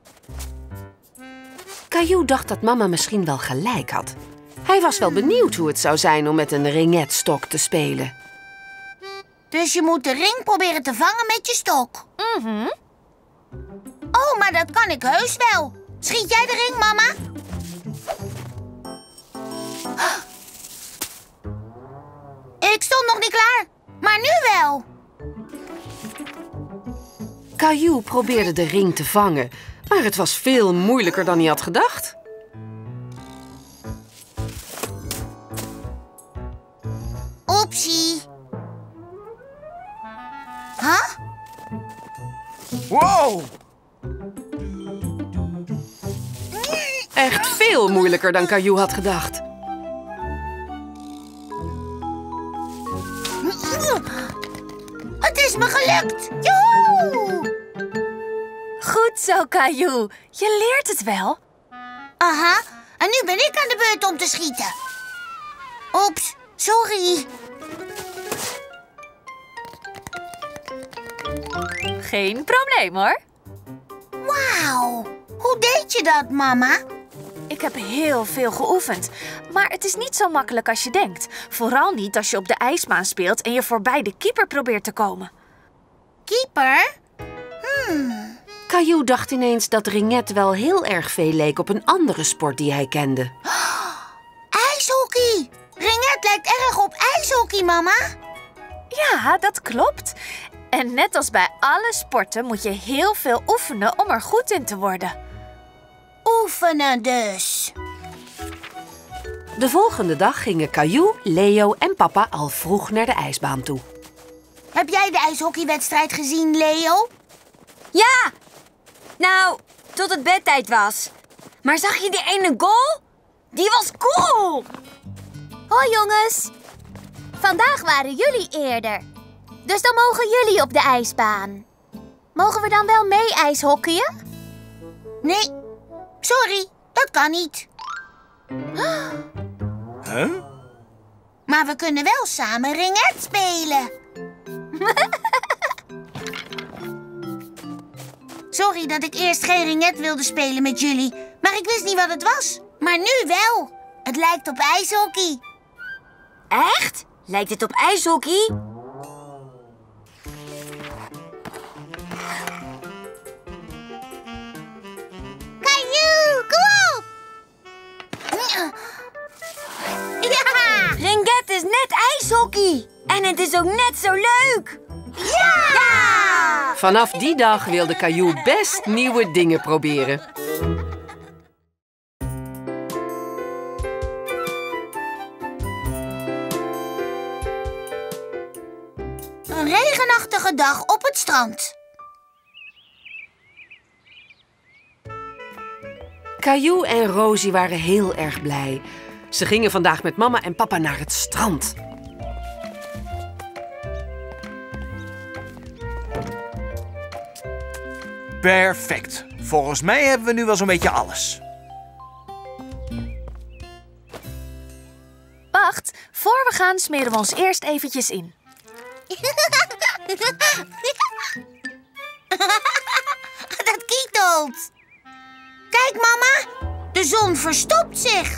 Speaker 3: Caillou dacht dat mama misschien wel gelijk had. Hij was wel benieuwd hoe het zou zijn om met een ringetstok te spelen.
Speaker 6: Dus je moet de ring proberen te vangen met je stok.
Speaker 1: Mhm.
Speaker 6: Oh, maar dat kan ik heus wel. Schiet jij de ring, mama? Ik stond nog niet klaar, maar nu wel.
Speaker 3: Caillou probeerde de ring te vangen, maar het was veel moeilijker dan hij had gedacht.
Speaker 6: Oepsie. Huh?
Speaker 5: Wow!
Speaker 3: Echt veel moeilijker dan Caillou had gedacht.
Speaker 6: Het is me gelukt. Joehoe!
Speaker 1: Goed zo, Caillou. Je leert het wel.
Speaker 6: Aha, en nu ben ik aan de beurt om te schieten. Oeps, sorry.
Speaker 1: Geen probleem, hoor.
Speaker 6: Wauw, hoe deed je dat, mama?
Speaker 1: Ik heb heel veel geoefend. Maar het is niet zo makkelijk als je denkt. Vooral niet als je op de ijsbaan speelt en je voorbij de keeper probeert te komen.
Speaker 6: Keeper? Hmm.
Speaker 3: Caillou dacht ineens dat ringet wel heel erg veel leek op een andere sport die hij kende.
Speaker 6: IJshockey! Ringet lijkt erg op ijshockey, mama.
Speaker 1: Ja, dat klopt. En net als bij alle sporten moet je heel veel oefenen om er goed in te worden.
Speaker 6: Oefenen dus.
Speaker 3: De volgende dag gingen Caillou, Leo en papa al vroeg naar de ijsbaan toe.
Speaker 6: Heb jij de ijshockeywedstrijd gezien, Leo?
Speaker 9: Ja! Nou, tot het bedtijd was. Maar zag je die ene goal? Die was cool!
Speaker 2: Hoi jongens. Vandaag waren jullie eerder. Dus dan mogen jullie op de ijsbaan. Mogen we dan wel mee ijshockeyen?
Speaker 6: Nee, sorry, dat kan niet.
Speaker 5: Huh?
Speaker 6: Maar we kunnen wel samen ringet spelen. Sorry dat ik eerst geen ringet wilde spelen met jullie. Maar ik wist niet wat het was. Maar nu wel. Het lijkt op ijshockey.
Speaker 9: Echt? Lijkt het op ijshockey?
Speaker 6: Caillou, kom op! Ja!
Speaker 9: Ringet is net ijshockey. En het is ook net zo leuk.
Speaker 6: Ja!
Speaker 9: Ja!
Speaker 3: Vanaf die dag wilde Caillou best nieuwe dingen proberen.
Speaker 6: Een regenachtige dag op het strand.
Speaker 3: Caillou en Rosie waren heel erg blij. Ze gingen vandaag met mama en papa naar het strand.
Speaker 5: Perfect. Volgens mij hebben we nu wel zo'n beetje alles.
Speaker 1: Wacht, voor we gaan smeren we ons eerst eventjes in.
Speaker 6: Dat kietelt. Kijk, mama. De zon verstopt zich.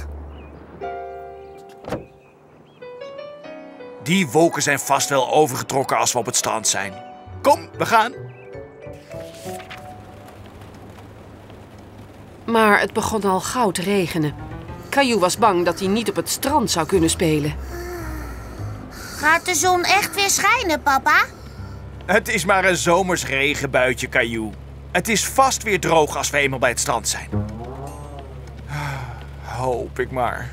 Speaker 5: Die wolken zijn vast wel overgetrokken als we op het strand zijn. Kom, we gaan.
Speaker 3: Maar het begon al gauw te regenen. Caillou was bang dat hij niet op het strand zou kunnen spelen.
Speaker 6: Gaat de zon echt weer schijnen, papa?
Speaker 5: Het is maar een zomers regenbuitje, Caillou. Het is vast weer droog als we eenmaal bij het strand zijn. Hoop ik maar.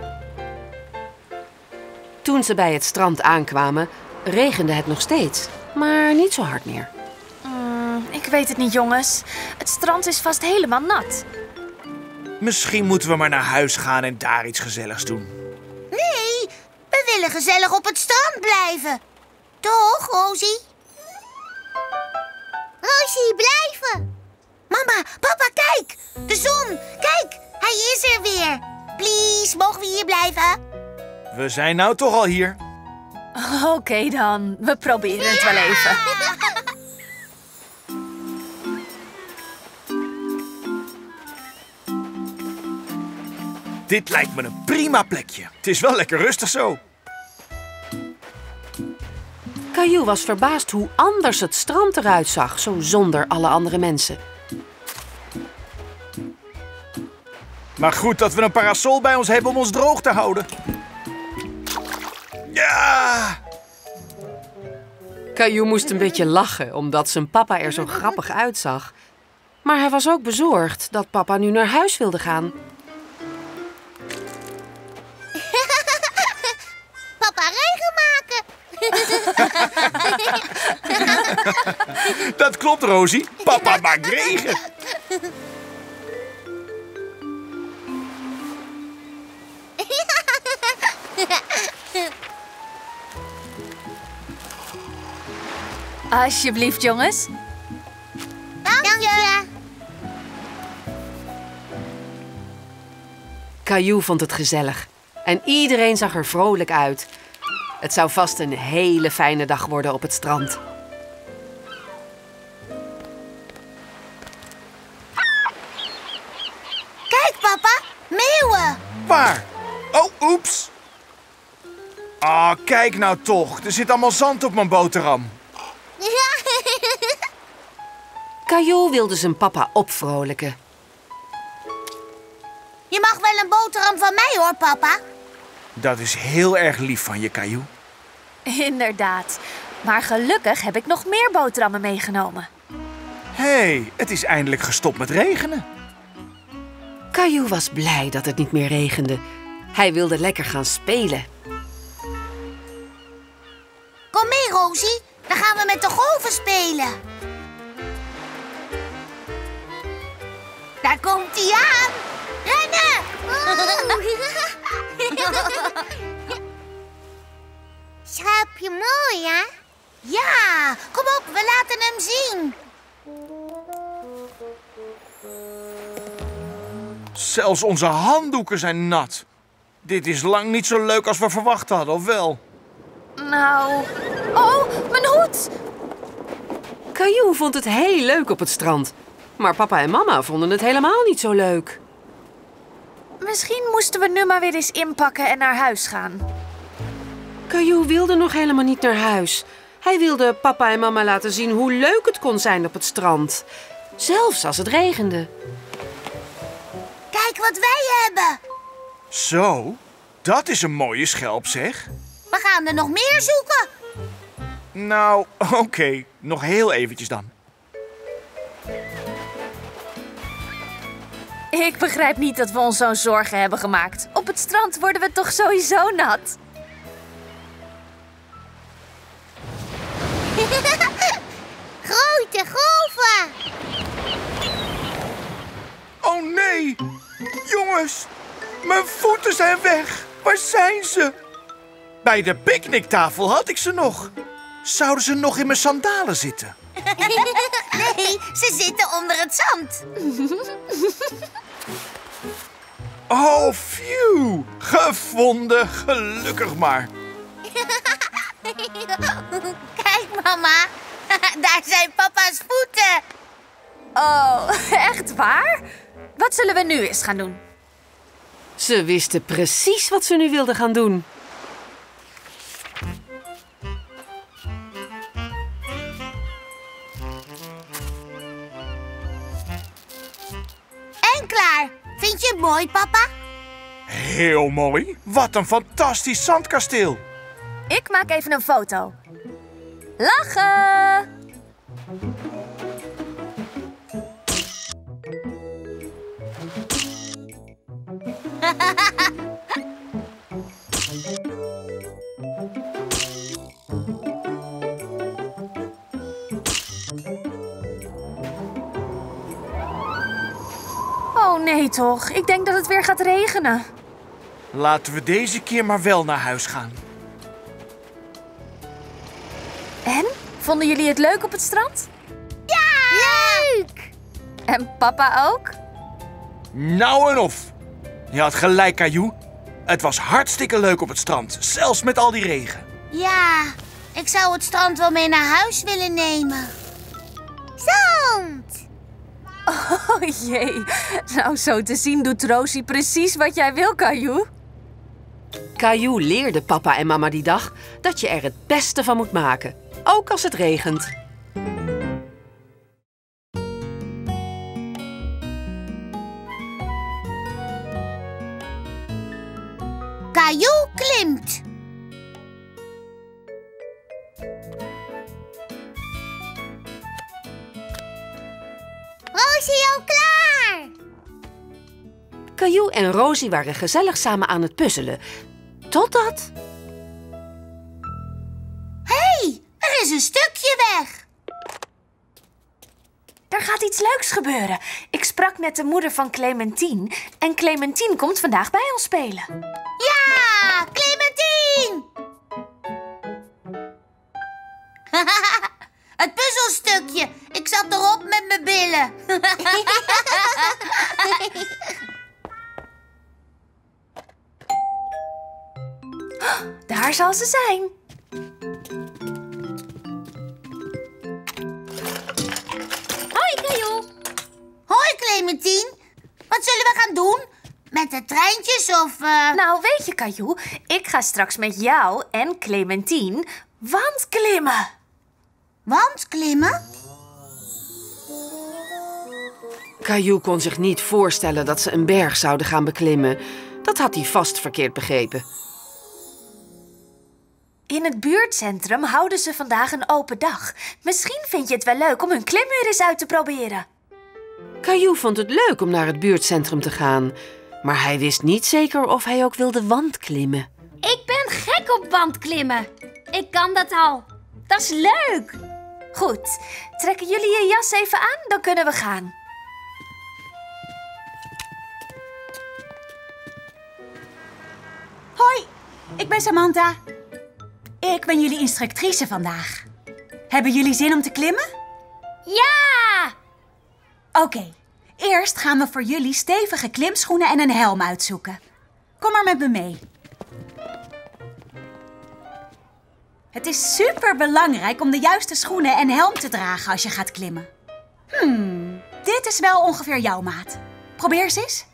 Speaker 3: Toen ze bij het strand aankwamen, regende het nog steeds. Maar niet zo hard meer.
Speaker 1: Mm, ik weet het niet, jongens. Het strand is vast helemaal nat.
Speaker 5: Misschien moeten we maar naar huis gaan en daar iets gezelligs doen.
Speaker 6: Nee, we willen gezellig op het strand blijven. Toch, Rosie? Rosie, blijven. Mama, papa, kijk. De zon. Kijk, Hij is er weer. Please, mogen we hier blijven?
Speaker 5: We zijn nou toch al hier.
Speaker 1: Oké dan, we proberen het wel even.
Speaker 5: Dit lijkt me een prima plekje. Het is wel lekker rustig zo.
Speaker 3: Caillou was verbaasd hoe anders het strand eruit zag, zo zonder alle andere mensen.
Speaker 5: Maar goed dat we een parasol bij ons hebben om ons droog te houden. Ja!
Speaker 3: Caillou moest een beetje lachen, omdat zijn papa er zo grappig uitzag. Maar hij was ook bezorgd dat papa nu naar huis wilde gaan.
Speaker 6: Papa regen maken.
Speaker 5: Dat klopt, Rosie. Papa maakt regen.
Speaker 1: Alsjeblieft, jongens.
Speaker 6: Dank je.
Speaker 3: Caillou vond het gezellig en iedereen zag er vrolijk uit. Het zou vast een hele fijne dag worden op het strand.
Speaker 6: Kijk, papa. Meeuwen.
Speaker 5: Waar? Oh, oeps. Ah, kijk nou toch. Er zit allemaal zand op mijn boterham.
Speaker 3: Caillou wilde zijn papa opvrolijken.
Speaker 6: Je mag wel een boterham van mij, hoor, papa.
Speaker 5: Dat is heel erg lief van je, Caillou.
Speaker 1: Inderdaad. Maar gelukkig heb ik nog meer boterhammen meegenomen.
Speaker 5: Hé, hey, het is eindelijk gestopt met regenen.
Speaker 3: Caillou was blij dat het niet meer regende. Hij wilde lekker gaan spelen.
Speaker 6: Kom mee, Rosie. Dan gaan we met de golven spelen. Daar komt hij aan. Rennen! Schaapje mooi, hè? Ja, kom op, we laten hem zien.
Speaker 5: Zelfs onze handdoeken zijn nat. Dit is lang niet zo leuk als we verwacht hadden, of wel?
Speaker 1: Nou... Oh, mijn hoed!
Speaker 3: Caillou vond het heel leuk op het strand. Maar papa en mama vonden het helemaal niet zo leuk.
Speaker 1: Misschien moesten we nu maar weer eens inpakken en naar huis gaan.
Speaker 3: Caillou wilde nog helemaal niet naar huis. Hij wilde papa en mama laten zien hoe leuk het kon zijn op het strand. Zelfs als het regende.
Speaker 6: Kijk wat wij hebben.
Speaker 5: Zo, dat is een mooie schelp, zeg.
Speaker 6: We gaan er nog meer zoeken.
Speaker 5: Nou, oké. Okay. Nog heel eventjes dan.
Speaker 1: Ik begrijp niet dat we ons zo'n zorgen hebben gemaakt. Op het strand worden we toch sowieso nat?
Speaker 6: Grote golven.
Speaker 5: Oh nee! Jongens, mijn voeten zijn weg. Waar zijn ze? Bij de picknicktafel had ik ze nog. Zouden ze nog in mijn sandalen zitten?
Speaker 6: Nee, ze zitten onder het zand.
Speaker 5: Oh, phew. Gevonden, gelukkig maar.
Speaker 6: Kijk, mama. Daar zijn papa's voeten.
Speaker 1: Oh, echt waar? Wat zullen we nu eens gaan doen?
Speaker 3: Ze wisten precies wat ze nu wilden gaan doen.
Speaker 6: En klaar. Vind je het mooi, papa?
Speaker 5: Heel mooi. Wat een fantastisch zandkasteel.
Speaker 1: Ik maak even een foto. Lachen! Oh nee toch, ik denk dat het weer gaat regenen.
Speaker 5: Laten we deze keer maar wel naar huis gaan.
Speaker 1: En? Vonden jullie het leuk op het strand?
Speaker 6: Ja! Leuk!
Speaker 1: En papa ook?
Speaker 5: Nou en of. Je had gelijk, Caillou. Het was hartstikke leuk op het strand, zelfs met al die regen.
Speaker 6: Ja, ik zou het strand wel mee naar huis willen nemen. Zand!
Speaker 1: Oh jee. Nou, zo te zien doet Rosie precies wat jij wil, Caillou.
Speaker 3: Caillou leerde papa en mama die dag dat je er het beste van moet maken. Ook als het regent.
Speaker 6: Caillou klimt. Rosie al klaar.
Speaker 3: Caillou en Rosie waren gezellig samen aan het puzzelen. Totdat...
Speaker 6: Hé, hey, er is een stukje weg.
Speaker 1: Er gaat iets leuks gebeuren. Ik sprak net de moeder van Clementine. En Clementine komt vandaag bij ons spelen.
Speaker 6: Ja, Clementine! Het puzzelstukje. Ik zat erop met mijn billen.
Speaker 1: Daar zal ze zijn.
Speaker 6: Hoi, Caillou. Hoi, Clementine. Wat zullen we gaan doen? Met de treintjes of... Uh...
Speaker 1: Nou, weet je, Caillou, ik ga straks met jou en Clementine wandklimmen.
Speaker 6: Wandklimmen?
Speaker 3: Caillou kon zich niet voorstellen dat ze een berg zouden gaan beklimmen. Dat had hij vast verkeerd begrepen.
Speaker 1: In het buurtcentrum houden ze vandaag een open dag. Misschien vind je het wel leuk om hun klimmuur eens uit te proberen.
Speaker 3: Caillou vond het leuk om naar het buurtcentrum te gaan. Maar hij wist niet zeker of hij ook wilde wandklimmen.
Speaker 9: Ik ben gek op wandklimmen. Ik kan dat al. Dat is leuk.
Speaker 1: Goed, trekken jullie je jas even aan, dan kunnen we gaan.
Speaker 8: Hoi, ik ben Samantha. Ik ben jullie instructrice vandaag. Hebben jullie zin om te klimmen?
Speaker 9: Ja!
Speaker 8: Oké, okay. Eerst gaan we voor jullie stevige klimschoenen en een helm uitzoeken. Kom maar met me mee. Het is super belangrijk om de juiste schoenen en helm te dragen als je gaat klimmen. Hmm, dit is wel ongeveer jouw maat. Probeer eens eens.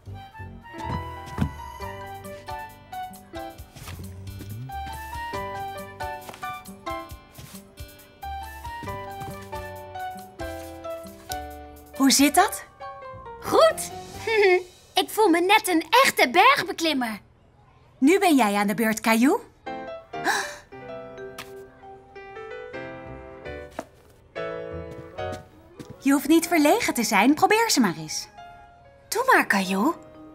Speaker 8: Hoe zit dat?
Speaker 9: Goed. Ik voel me net een echte bergbeklimmer.
Speaker 8: Nu ben jij aan de beurt, Caillou. Je hoeft niet verlegen te zijn. Probeer ze maar eens.
Speaker 1: Doe maar, Caillou.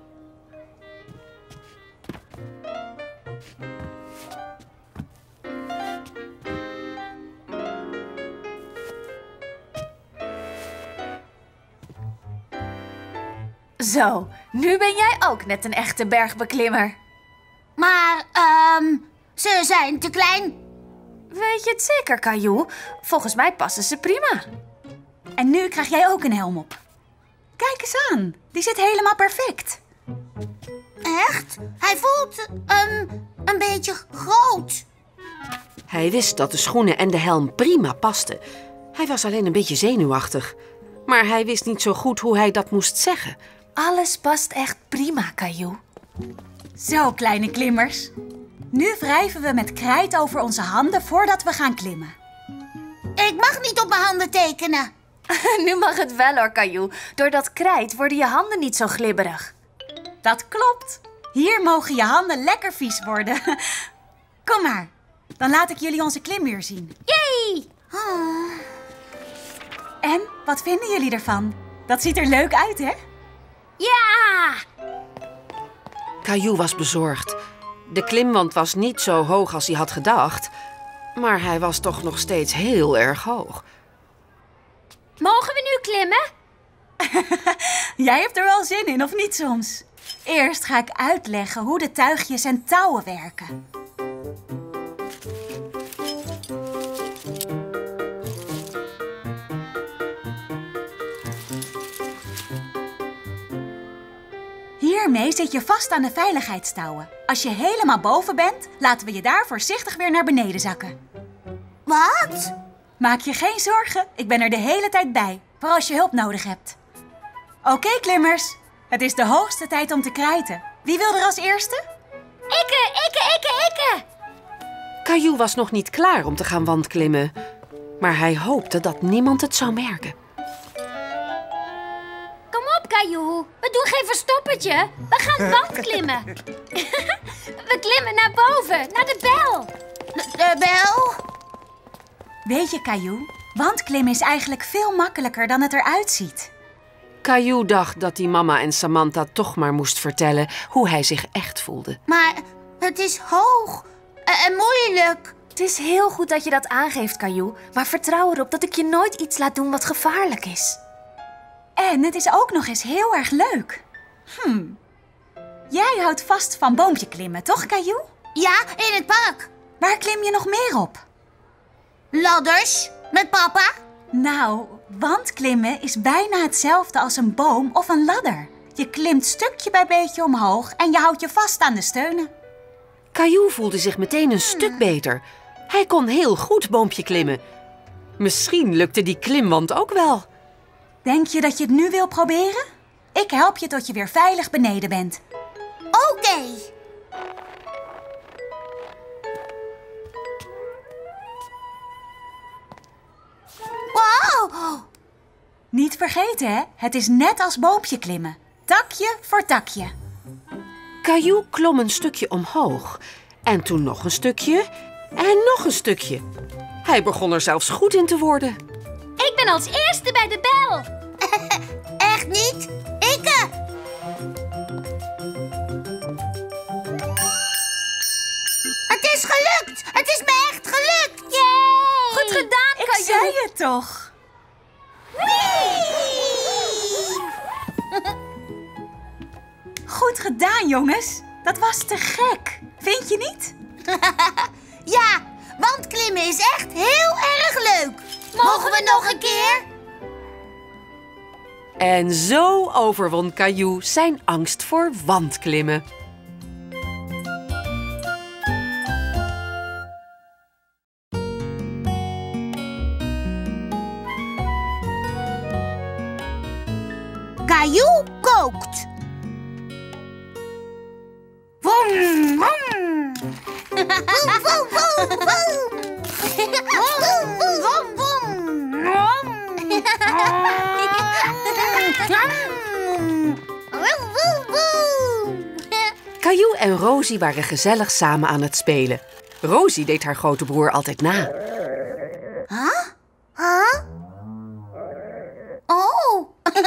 Speaker 1: Zo, nu ben jij ook net een echte bergbeklimmer.
Speaker 6: Maar, ehm, um, ze zijn te klein.
Speaker 1: Weet je het zeker, Caillou? Volgens mij passen ze prima.
Speaker 8: En nu krijg jij ook een helm op. Kijk eens aan, die zit helemaal perfect.
Speaker 6: Echt? Hij voelt um, een beetje groot.
Speaker 3: Hij wist dat de schoenen en de helm prima pasten. Hij was alleen een beetje zenuwachtig. Maar hij wist niet zo goed hoe hij dat moest zeggen.
Speaker 1: Alles past echt prima, Caillou.
Speaker 8: Zo, kleine klimmers. Nu wrijven we met krijt over onze handen voordat we gaan klimmen.
Speaker 6: Ik mag niet op mijn handen tekenen.
Speaker 1: Nu mag het wel hoor, Caillou. Door dat krijt worden je handen niet zo glibberig.
Speaker 8: Dat klopt. Hier mogen je handen lekker vies worden. Kom maar, dan laat ik jullie onze klimmuur zien.
Speaker 9: Yay!
Speaker 6: Oh.
Speaker 8: En, wat vinden jullie ervan? Dat ziet er leuk uit, hè?
Speaker 9: Ja!
Speaker 3: Caillou was bezorgd. De klimwand was niet zo hoog als hij had gedacht. Maar hij was toch nog steeds heel erg hoog.
Speaker 9: Mogen we nu klimmen?
Speaker 8: Jij hebt er wel zin in, of niet soms? Eerst ga ik uitleggen hoe de tuigjes en touwen werken. Hier
Speaker 10: Hiermee zit je vast aan de veiligheidstouwen. Als je helemaal boven bent, laten we je daar voorzichtig weer naar beneden zakken.
Speaker 6: Wat?
Speaker 10: Maak je geen zorgen, ik ben er de hele tijd bij, voor als je hulp nodig hebt. Oké, klimmers, het is de hoogste tijd om te krijten. Wie wil er als eerste?
Speaker 2: Ikke, ikke, ikke, ikke.
Speaker 3: Caillou was nog niet klaar om te gaan wandklimmen. Maar hij hoopte dat niemand het zou merken.
Speaker 2: Kom op, Caillou. We doen geen verstoppertje. We gaan wandklimmen. We klimmen naar boven, naar de bel.
Speaker 6: De, de bel?
Speaker 10: Weet je, Caillou, wandklimmen is eigenlijk veel makkelijker dan het eruit ziet.
Speaker 3: Caillou dacht dat hij mama en Samantha toch maar moest vertellen hoe hij zich echt voelde.
Speaker 6: Maar het is hoog en, en moeilijk.
Speaker 1: Het is heel goed dat je dat aangeeft, Caillou. Maar vertrouw erop dat ik je nooit iets laat doen wat gevaarlijk is.
Speaker 10: En het is ook nog eens heel erg leuk. Hm. Jij houdt vast van boompje klimmen, toch, Caillou?
Speaker 6: Ja, in het park.
Speaker 10: Waar klim je nog meer op?
Speaker 6: Ladders, met papa.
Speaker 10: Nou, wandklimmen is bijna hetzelfde als een boom of een ladder. Je klimt stukje bij beetje omhoog en je houdt je vast aan de steunen.
Speaker 3: Caillou voelde zich meteen een stuk beter. Hij kon heel goed boompje klimmen. Misschien lukte die klimwand ook wel.
Speaker 10: Denk je dat je het nu wil proberen? Ik help je tot je weer veilig beneden bent.
Speaker 6: Oké. Okay. Wow.
Speaker 10: Niet vergeten, hè? Het is net als boompje klimmen. Takje voor takje.
Speaker 3: Caillou klom een stukje omhoog. En toen nog een stukje. En nog een stukje. Hij begon er zelfs goed in te worden.
Speaker 2: Ik ben als eerste bij de bel.
Speaker 6: Echt niet? Ikke! Het is gelukt! Het is me echt gelukt!
Speaker 2: Yay! Goed gedaan,
Speaker 10: Ik
Speaker 2: Caillou.
Speaker 10: zei het toch? Goed gedaan, jongens. Dat was te gek. Vind je niet?
Speaker 6: Ja, wandklimmen is echt heel erg leuk. Mogen we nog een keer?
Speaker 3: En zo overwon Caillou zijn angst voor wandklimmen.
Speaker 6: Caillou kookt. Vroom, vroom. Vroom, vroom, vroom, vroom. Vroom, vroom, vroom. Vroom, vroom, vroom.
Speaker 3: Caillou en Rosie waren gezellig samen aan het spelen. Rosie deed haar grote broer altijd na.
Speaker 6: Huh? Huh? Oh.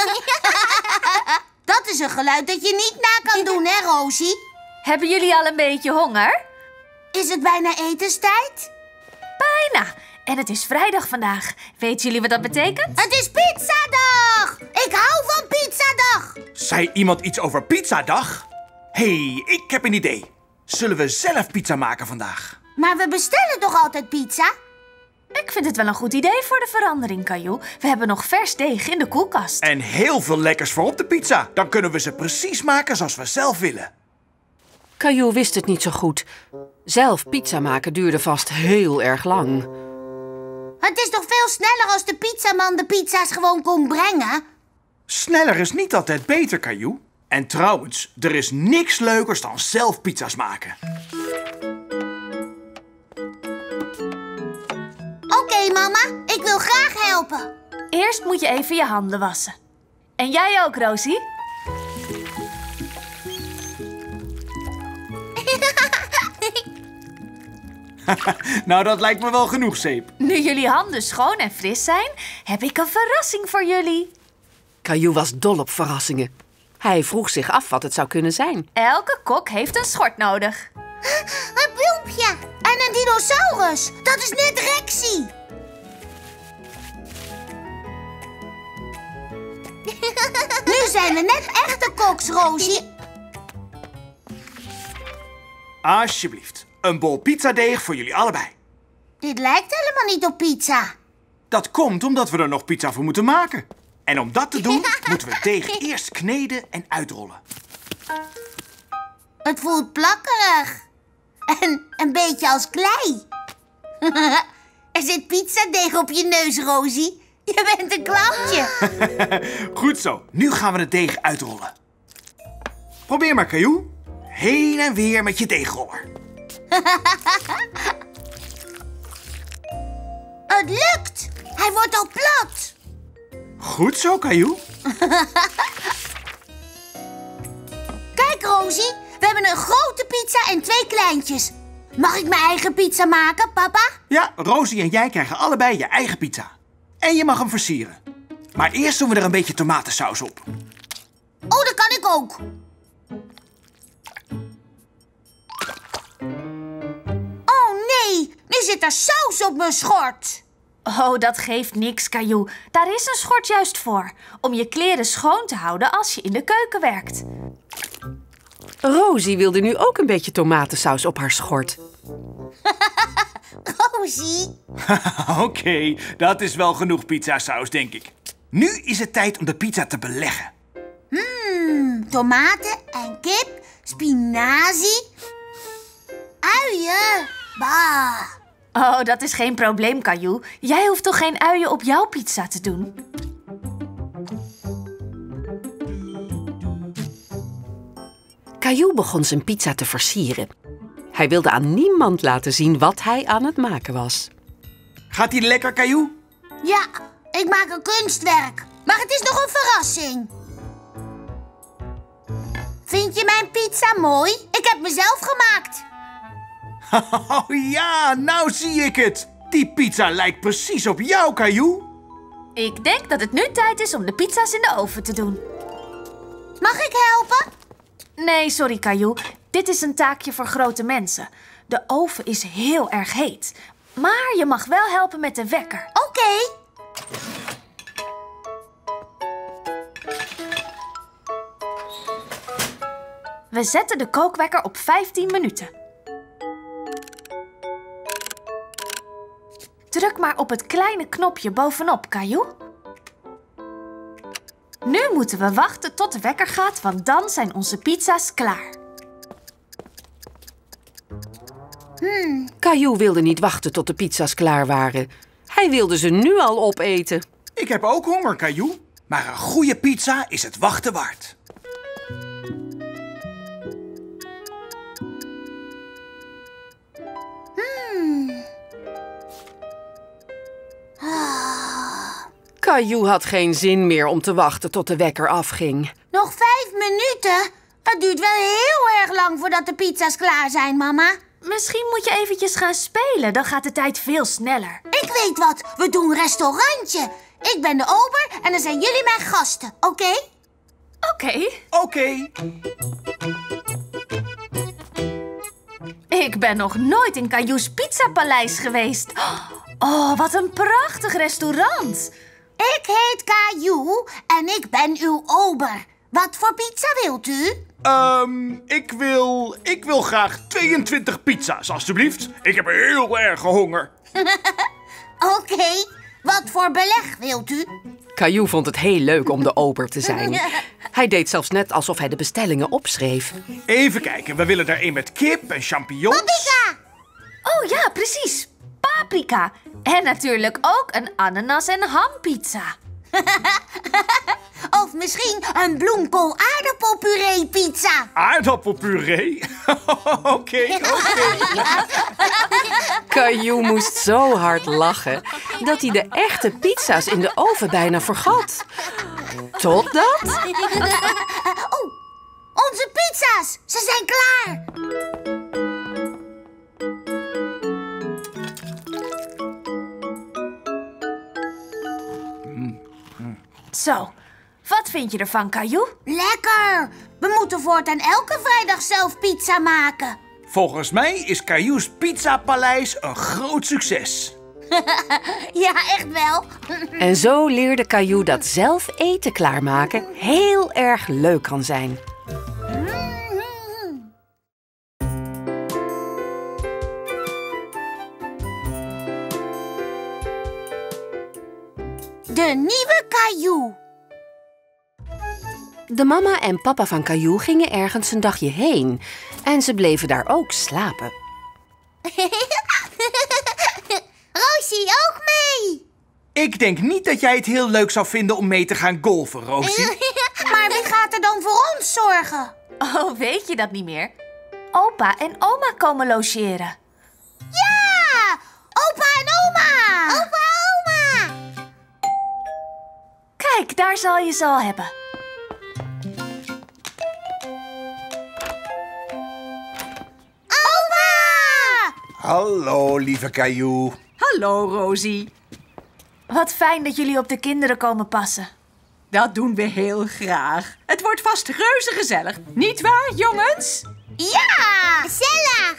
Speaker 6: Dat is een geluid dat je niet na kan doen, hè, Rosie?
Speaker 1: Hebben jullie al een beetje honger?
Speaker 6: Is het bijna etenstijd?
Speaker 1: Bijna. En het is vrijdag vandaag. Weten jullie wat dat betekent?
Speaker 6: Het is pizzadag! Ik hou van pizzadag!
Speaker 5: Zei iemand iets over pizzadag? Hé, hey, ik heb een idee. Zullen we zelf pizza maken vandaag?
Speaker 6: Maar we bestellen toch altijd pizza?
Speaker 1: Ik vind het wel een goed idee voor de verandering, Caillou. We hebben nog vers deeg in de koelkast.
Speaker 5: En heel veel lekkers voor op de pizza. Dan kunnen we ze precies maken zoals we zelf willen.
Speaker 3: Caillou wist het niet zo goed. Zelf pizza maken duurde vast heel erg lang.
Speaker 6: Het is toch veel sneller als de pizzaman de pizza's gewoon komt brengen?
Speaker 5: Sneller is niet altijd beter, Caillou. En trouwens, er is niks leukers dan zelf pizza's maken.
Speaker 6: Oké, okay, mama. Ik wil graag helpen.
Speaker 1: Eerst moet je even je handen wassen. En jij ook, Rosie?
Speaker 5: Nou, dat lijkt me wel genoeg zeep.
Speaker 1: Nu jullie handen schoon en fris zijn, heb ik een verrassing voor jullie.
Speaker 3: Caillou was dol op verrassingen. Hij vroeg zich af wat het zou kunnen zijn.
Speaker 1: Elke kok heeft een schort nodig.
Speaker 6: Een bloempje en een dinosaurus. Dat is net Rexy. Nu zijn we net echte koks, Rosie.
Speaker 5: Alsjeblieft, een bol pizzadeeg voor jullie allebei.
Speaker 6: Dit lijkt helemaal niet op pizza.
Speaker 5: Dat komt omdat we er nog pizza voor moeten maken. En om dat te doen, moeten we het deeg eerst kneden en uitrollen.
Speaker 6: Het voelt plakkerig. En een beetje als klei. Er zit pizzadeeg op je neus, Rosie. Je bent een clowntje.
Speaker 5: Goed zo, nu gaan we het deeg uitrollen. Probeer maar, Caillou. Heen en weer met je deegroller.
Speaker 6: Het lukt. Hij wordt al plat.
Speaker 5: Goed zo, Caillou.
Speaker 6: Kijk, Rosie. We hebben een grote pizza en twee kleintjes. Mag ik mijn eigen pizza maken, papa?
Speaker 5: Ja, Rosie en jij krijgen allebei je eigen pizza. En je mag hem versieren. Maar eerst doen we er een beetje tomatensaus op.
Speaker 6: Oh, dat kan ik ook. Oh nee, nu zit er saus op mijn schort.
Speaker 1: Oh, dat geeft niks, Caillou. Daar is een schort juist voor. Om je kleren schoon te houden als je in de keuken werkt.
Speaker 3: Rosie wilde nu ook een beetje tomatensaus op haar schort.
Speaker 6: Rosie.
Speaker 5: Oké, okay, dat is wel genoeg pizzasaus, denk ik. Nu is het tijd om de pizza te beleggen.
Speaker 6: Mmm, tomaten en kip, spinazie, uien. Bah.
Speaker 1: Oh, dat is geen probleem, Caillou. Jij hoeft toch geen uien op jouw pizza te doen?
Speaker 3: Caillou begon zijn pizza te versieren. Hij wilde aan niemand laten zien wat hij aan het maken was.
Speaker 5: Gaat die lekker, Caillou?
Speaker 6: Ja, ik maak een kunstwerk. Maar het is nog een verrassing. Vind je mijn pizza mooi? Ik heb mezelf gemaakt.
Speaker 5: Oh ja, nou zie ik het. Die pizza lijkt precies op jou, Caillou.
Speaker 1: Ik denk dat het nu tijd is om de pizza's in de oven te doen.
Speaker 6: Mag ik helpen?
Speaker 1: Nee, sorry, Caillou. Dit is een taakje voor grote mensen. De oven is heel erg heet. Maar je mag wel helpen met de wekker.
Speaker 6: Oké. Okay.
Speaker 1: We zetten de kookwekker op vijftien minuten. Druk maar op het kleine knopje bovenop, Caillou. Nu moeten we wachten tot de wekker gaat, want dan zijn onze pizza's klaar.
Speaker 3: Hmm. Caillou wilde niet wachten tot de pizza's klaar waren. Hij wilde ze nu al opeten.
Speaker 5: Ik heb ook honger, Caillou. Maar een goede pizza is het wachten waard.
Speaker 6: Hmm.
Speaker 3: Ah. Caillou had geen zin meer om te wachten tot de wekker afging.
Speaker 6: Nog vijf minuten? Het duurt wel heel erg lang voordat de pizza's klaar zijn, mama.
Speaker 1: Misschien moet je eventjes gaan spelen, dan gaat de tijd veel sneller.
Speaker 6: Ik weet wat, we doen een restaurantje. Ik ben de ober en dan zijn jullie mijn gasten, oké? Okay?
Speaker 1: Oké. Okay.
Speaker 5: Oké. Okay.
Speaker 1: Ik ben nog nooit in Caillou's Pizzapaleis geweest. Oh, wat een prachtig restaurant.
Speaker 6: Ik heet Caillou en ik ben uw ober. Wat voor pizza wilt u?
Speaker 5: Um, ik wil... Ik wil graag tweeëntwintig pizza's, alstublieft. Ik heb heel erg honger.
Speaker 6: Oké. Okay. Wat voor beleg wilt u?
Speaker 3: Caillou vond het heel leuk om de ober te zijn. Hij deed zelfs net alsof hij de bestellingen opschreef.
Speaker 5: Even kijken, we willen er een met kip en champignons.
Speaker 6: Paprika!
Speaker 1: Oh ja, precies. Paprika. En natuurlijk ook een ananas- en hampizza.
Speaker 6: Of misschien een bloemkool aardappelpuree pizza.
Speaker 5: Aardappelpuree? Oké, oké.
Speaker 3: Caillou moest zo hard lachen dat hij de echte pizza's in de oven bijna vergat. Totdat...
Speaker 6: Oh, onze pizza's! Ze zijn klaar!
Speaker 1: Zo, wat vind je ervan, Caillou?
Speaker 6: Lekker! We moeten voortaan elke vrijdag zelf pizza maken.
Speaker 5: Volgens mij is Caillou's Pizzapaleis een groot succes.
Speaker 6: Ja, echt wel.
Speaker 3: En zo leerde Caillou dat zelf eten klaarmaken heel erg leuk kan zijn.
Speaker 6: De nieuwe Caillou.
Speaker 3: De mama en papa van Caillou gingen ergens een dagje heen. En ze bleven daar ook slapen.
Speaker 6: Rosie ook mee.
Speaker 5: Ik denk niet dat jij het heel leuk zou vinden om mee te gaan golfen, Rosie.
Speaker 6: Maar wie gaat er dan voor ons zorgen?
Speaker 1: Oh, weet je dat niet meer? Opa en oma komen logeren.
Speaker 6: Ja! Opa en oma! Opa, oma!
Speaker 1: Kijk, daar zal je ze al hebben.
Speaker 6: Oma!
Speaker 11: Hallo, lieve Caillou.
Speaker 8: Hallo, Rosie.
Speaker 1: Wat fijn dat jullie op de kinderen komen passen.
Speaker 8: Dat doen we heel graag. Het wordt vast reuze gezellig. Niet waar, jongens?
Speaker 6: Ja! Gezellig!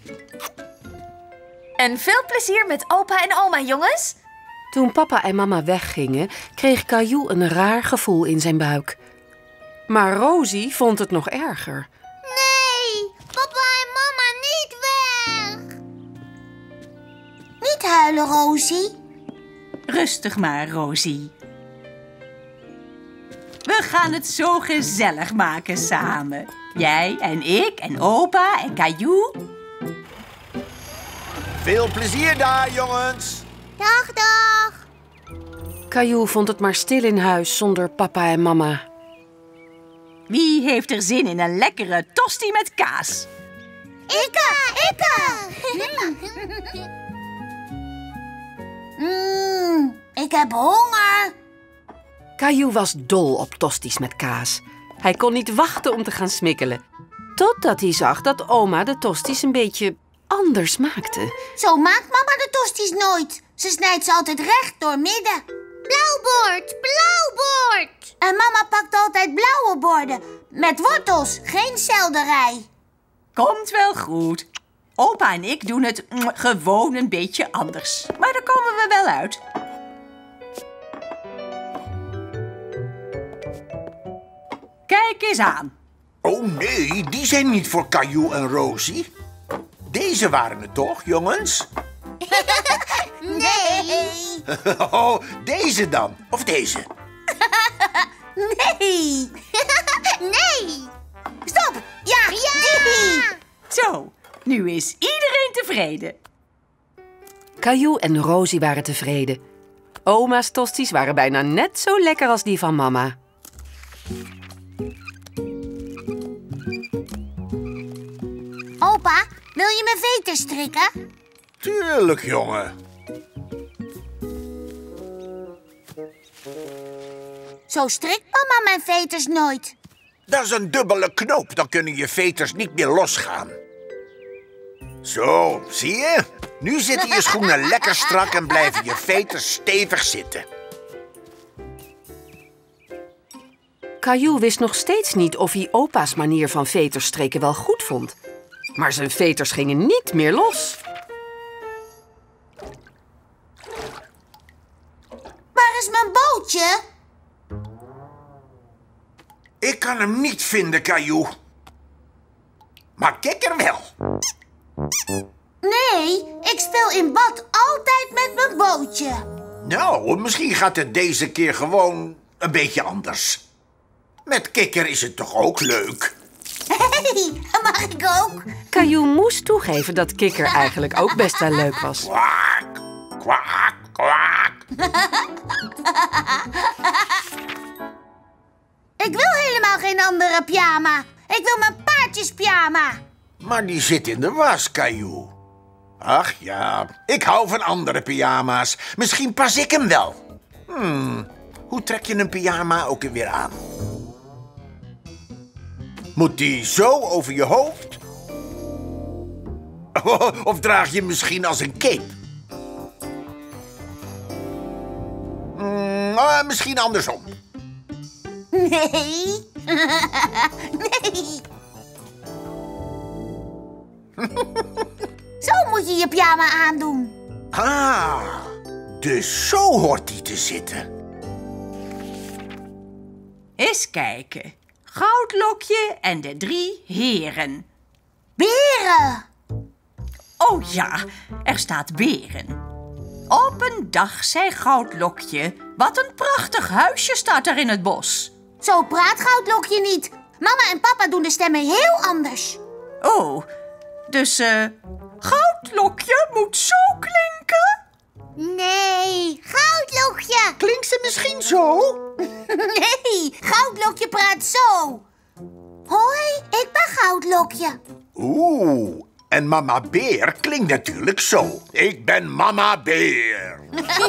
Speaker 1: En veel plezier met opa en oma, jongens.
Speaker 3: Toen papa en mama weggingen, kreeg Caillou een raar gevoel in zijn buik. Maar Rosie vond het nog erger.
Speaker 6: Nee! Papa en mama niet weg! Niet huilen, Rosie.
Speaker 8: Rustig maar, Rosie. We gaan het zo gezellig maken samen. Jij en ik en opa en Caillou.
Speaker 11: Veel plezier daar, jongens.
Speaker 6: Dag, dag.
Speaker 3: Caillou vond het maar stil in huis zonder papa en mama.
Speaker 8: Wie heeft er zin in een lekkere tosti met kaas?
Speaker 6: Ikke, ikke. Mm, ik heb honger.
Speaker 3: Caillou was dol op tosties met kaas. Hij kon niet wachten om te gaan smikkelen. Totdat hij zag dat oma de tosties een beetje anders maakte.
Speaker 6: Zo maakt mama de tosties nooit. Ze snijdt ze altijd recht door midden. Blauw bord, blauw bord. En mama pakt altijd blauwe borden. Met wortels, geen selderij.
Speaker 8: Komt wel goed. Opa en ik doen het mm, gewoon een beetje anders. Maar daar komen we wel uit. Kijk eens aan.
Speaker 11: Oh nee, die zijn niet voor Caillou en Rosie. Deze waren het toch, jongens?
Speaker 6: Nee.
Speaker 11: Oh, deze dan. Of deze.
Speaker 6: Nee. Nee. Stop. Ja, ja. Die.
Speaker 8: Zo, nu is iedereen tevreden.
Speaker 3: Caillou en Rosie waren tevreden. Oma's tosties waren bijna net zo lekker als die van mama.
Speaker 6: Opa, wil je mijn veter strikken?
Speaker 11: Tuurlijk, jongen.
Speaker 6: Zo strikt mama mijn veters nooit.
Speaker 11: Dat is een dubbele knoop, dan kunnen je veters niet meer losgaan. Zo, zie je? Nu zitten je schoenen lekker strak en blijven je veters stevig zitten.
Speaker 3: Caillou wist nog steeds niet of hij opa's manier van veters strikken wel goed vond. Maar zijn veters gingen niet meer los.
Speaker 6: Waar is mijn bootje?
Speaker 11: Ik kan hem niet vinden, Caillou. Maar Kikker wel.
Speaker 6: Nee, ik speel in bad altijd met mijn bootje.
Speaker 11: Nou, misschien gaat het deze keer gewoon een beetje anders. Met Kikker is het toch ook leuk?
Speaker 6: Hey, mag ik ook?
Speaker 3: Caillou moest toegeven dat Kikker eigenlijk ook best wel leuk was.
Speaker 11: Kwaak, kwaak, kwaak.
Speaker 6: Ik wil helemaal geen andere pyjama. Ik wil mijn paardjespyjama.
Speaker 11: Maar die zit in de was, Caillou. Ach ja, ik hou van andere pyjama's. Misschien pas ik hem wel. Hmm, hoe trek je een pyjama ook weer aan? Moet die zo over je hoofd? Of draag je misschien als een cape? Hmm, uh, misschien andersom.
Speaker 6: Nee. Nee. Zo moet je je pyjama aandoen.
Speaker 11: Ah, dus zo hoort die te zitten.
Speaker 8: Eens kijken. Goudlokje en de drie heren.
Speaker 6: Beren.
Speaker 8: Oh ja, er staat beren. Op een dag zei Goudlokje... Wat een prachtig huisje staat er in het bos.
Speaker 6: Zo praat Goudlokje niet. Mama en papa doen de stemmen heel anders.
Speaker 8: Oh, dus eh Goudlokje moet zo klinken?
Speaker 6: Nee, Goudlokje.
Speaker 11: Klinkt ze misschien zo?
Speaker 6: Nee, Goudlokje praat zo. Hoi, ik ben Goudlokje.
Speaker 11: Oeh, en mama Beer klinkt natuurlijk zo. Ik ben mama Beer.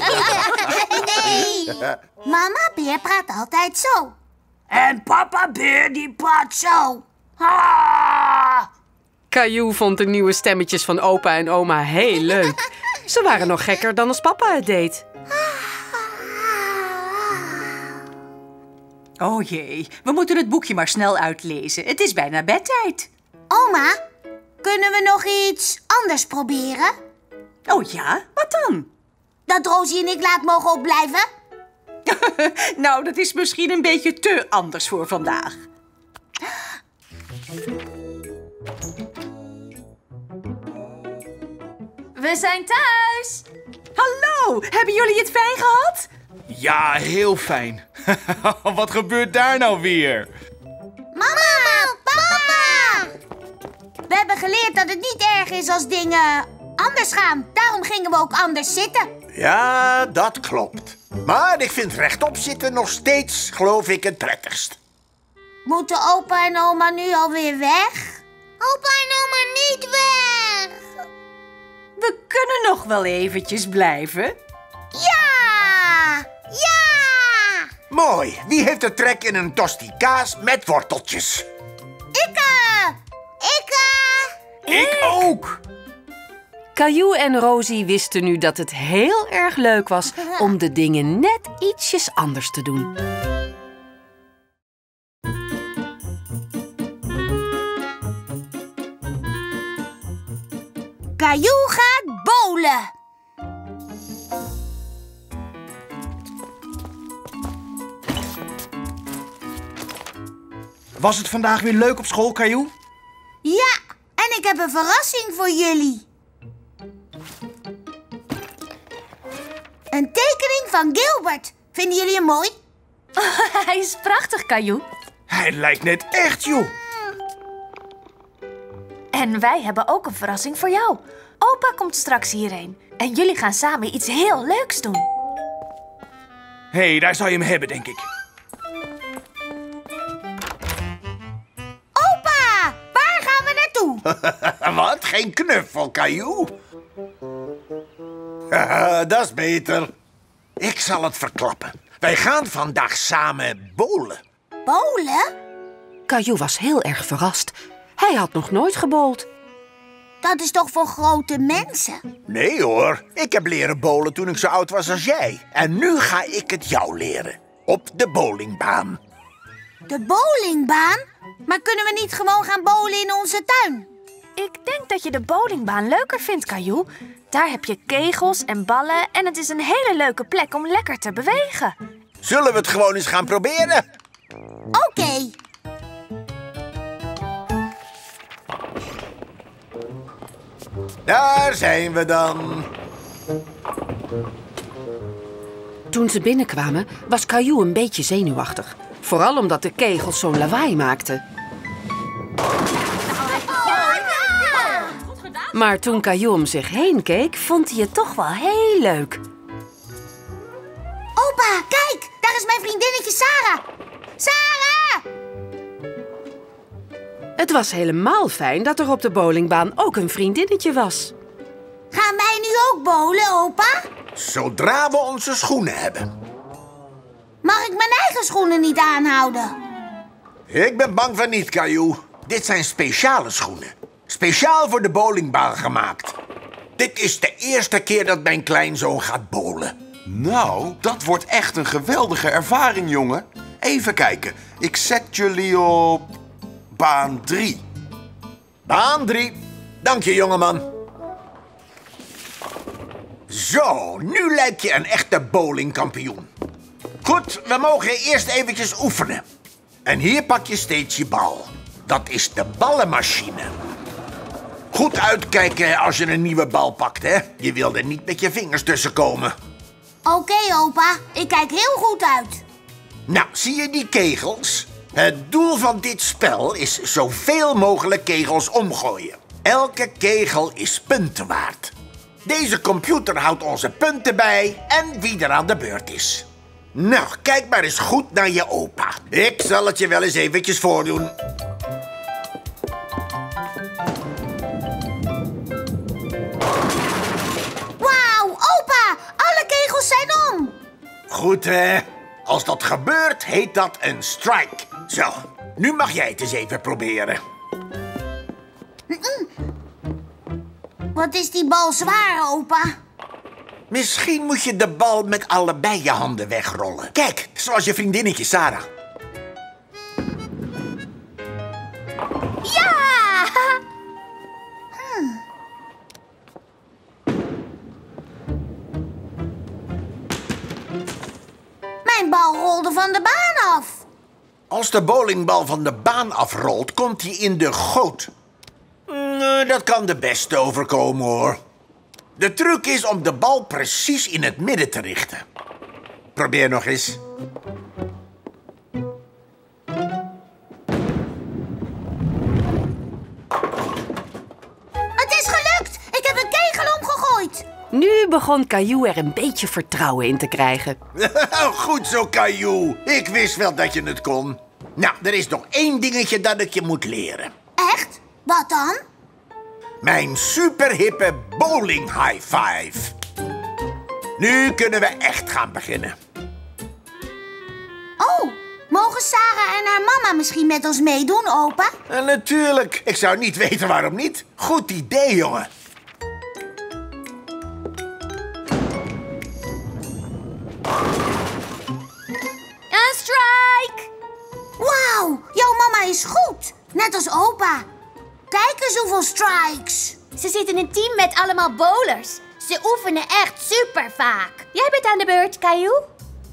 Speaker 6: Nee, mama Beer praat altijd zo.
Speaker 2: En papa Beer die praat zo. Ah!
Speaker 3: Caillou vond de nieuwe stemmetjes van opa en oma heel leuk. Ze waren nog gekker dan als papa het deed.
Speaker 8: Oh jee, we moeten het boekje maar snel uitlezen. Het is bijna bedtijd.
Speaker 6: Oma, kunnen we nog iets anders proberen?
Speaker 8: Oh ja, wat dan?
Speaker 6: Dat Rosie en ik laat mogen opblijven?
Speaker 8: Nou, dat is misschien een beetje te anders voor vandaag.
Speaker 1: We zijn thuis!
Speaker 8: Hallo, hebben jullie het fijn gehad?
Speaker 5: Ja, heel fijn. Wat gebeurt daar nou weer?
Speaker 6: Mama, papa! We hebben geleerd dat het niet erg is als dingen anders gaan. Daarom gingen we ook anders zitten.
Speaker 11: Ja, dat klopt. Maar ik vind rechtop zitten nog steeds, geloof ik, het prettigst.
Speaker 6: Moeten opa en oma nu alweer weg? Opa en oma niet weg!
Speaker 8: We kunnen nog wel eventjes blijven.
Speaker 6: Ja! Ja!
Speaker 11: Mooi. Wie heeft er trek in een tosti kaas met worteltjes?
Speaker 6: Ikke! Ikke!
Speaker 5: Ik ook!
Speaker 3: Caillou en Rosie wisten nu dat het heel erg leuk was om de dingen net ietsjes anders te doen.
Speaker 6: Caillou gaat bowlen.
Speaker 5: Was het vandaag weer leuk op school, Caillou?
Speaker 6: Ja, en ik heb een verrassing voor jullie. Een tekening van Gilbert. Vinden jullie hem mooi?
Speaker 1: Hij is prachtig, Caillou.
Speaker 5: Hij lijkt net echt, joh.
Speaker 1: En wij hebben ook een verrassing voor jou. Opa komt straks hierheen. En jullie gaan samen iets heel leuks doen.
Speaker 5: Hé, hey, daar zou je hem hebben, denk ik.
Speaker 6: Opa, waar gaan we naartoe?
Speaker 11: Wat? Geen knuffel, Caillou? Haha, dat is beter. Ik zal het verklappen. Wij gaan vandaag samen bowlen.
Speaker 6: Bowlen?
Speaker 3: Caillou was heel erg verrast. Hij had nog nooit gebowld.
Speaker 6: Dat is toch voor grote mensen?
Speaker 11: Nee hoor, ik heb leren bowlen toen ik zo oud was als jij. En nu ga ik het jou leren. Op de bowlingbaan.
Speaker 6: De bowlingbaan? Maar kunnen we niet gewoon gaan bowlen in onze tuin?
Speaker 1: Ik denk dat je de bowlingbaan leuker vindt, Caillou. Daar heb je kegels en ballen en het is een hele leuke plek om lekker te bewegen.
Speaker 11: Zullen we het gewoon eens gaan proberen?
Speaker 6: Oké. Okay.
Speaker 11: Daar zijn we dan.
Speaker 3: Toen ze binnenkwamen was Caillou een beetje zenuwachtig. Vooral omdat de kegels zo'n lawaai maakten. Maar toen Caillou om zich heen keek, vond hij het toch wel heel leuk.
Speaker 6: Opa, kijk! Daar is mijn vriendinnetje Sarah! Sarah!
Speaker 3: Het was helemaal fijn dat er op de bowlingbaan ook een vriendinnetje was.
Speaker 6: Gaan wij nu ook bowlen, opa?
Speaker 11: Zodra we onze schoenen hebben.
Speaker 6: Mag ik mijn eigen schoenen niet aanhouden?
Speaker 11: Ik ben bang van niet, Caillou. Dit zijn speciale schoenen. Speciaal voor de bowlingbaan gemaakt. Dit is de eerste keer dat mijn kleinzoon gaat bowlen.
Speaker 12: Nou, dat wordt echt een geweldige ervaring, jongen. Even kijken. Ik zet jullie op baan drie.
Speaker 11: Baan drie. Dank je, jongeman. Zo, nu lijk je een echte bowlingkampioen. Goed, we mogen eerst eventjes oefenen. En hier pak je steeds je bal. Dat is de ballenmachine. Goed uitkijken als je een nieuwe bal pakt, hè? Je wil er niet met je vingers tussen komen.
Speaker 6: Oké, okay, opa. Ik kijk heel goed uit.
Speaker 11: Nou, zie je die kegels? Het doel van dit spel is zoveel mogelijk kegels omgooien. Elke kegel is punten waard. Deze computer houdt onze punten bij en wie er aan de beurt is. Nou, kijk maar eens goed naar je opa. Ik zal het je wel eens eventjes voordoen.
Speaker 6: Wauw, opa! Alle kegels zijn om!
Speaker 11: Goed, hè? Als dat gebeurt, heet dat een strike. Zo, nu mag jij het eens even proberen.
Speaker 6: Wat is die bal zwaar, opa?
Speaker 11: Misschien moet je de bal met allebei je handen wegrollen. Kijk, zoals je vriendinnetje Sarah.
Speaker 6: Ja! Hm. Mijn bal rolde van de baan af.
Speaker 11: Als de bowlingbal van de baan afrolt, komt hij in de goot. Nee, dat kan de beste overkomen, hoor. De truc is om de bal precies in het midden te richten. Probeer nog eens.
Speaker 6: Het is gelukt! Ik heb een kegel omgegooid.
Speaker 3: Nu begon Caillou er een beetje vertrouwen in te krijgen.
Speaker 11: Goed zo, Caillou. Ik wist wel dat je het kon. Nou, er is nog één dingetje dat ik je moet leren.
Speaker 6: Echt? Wat dan?
Speaker 11: Mijn superhippe bowling high five. Nu kunnen we echt gaan beginnen.
Speaker 6: Oh, mogen Sarah en haar mama misschien met ons meedoen, opa?
Speaker 11: En natuurlijk. Ik zou niet weten waarom niet. Goed idee, jongen.
Speaker 2: Een strike!
Speaker 6: Wauw, jouw mama is goed. Net als opa. Kijk eens hoeveel strikes.
Speaker 2: Ze zitten in een team met allemaal bowlers. Ze oefenen echt super vaak. Jij bent aan de beurt, Caillou.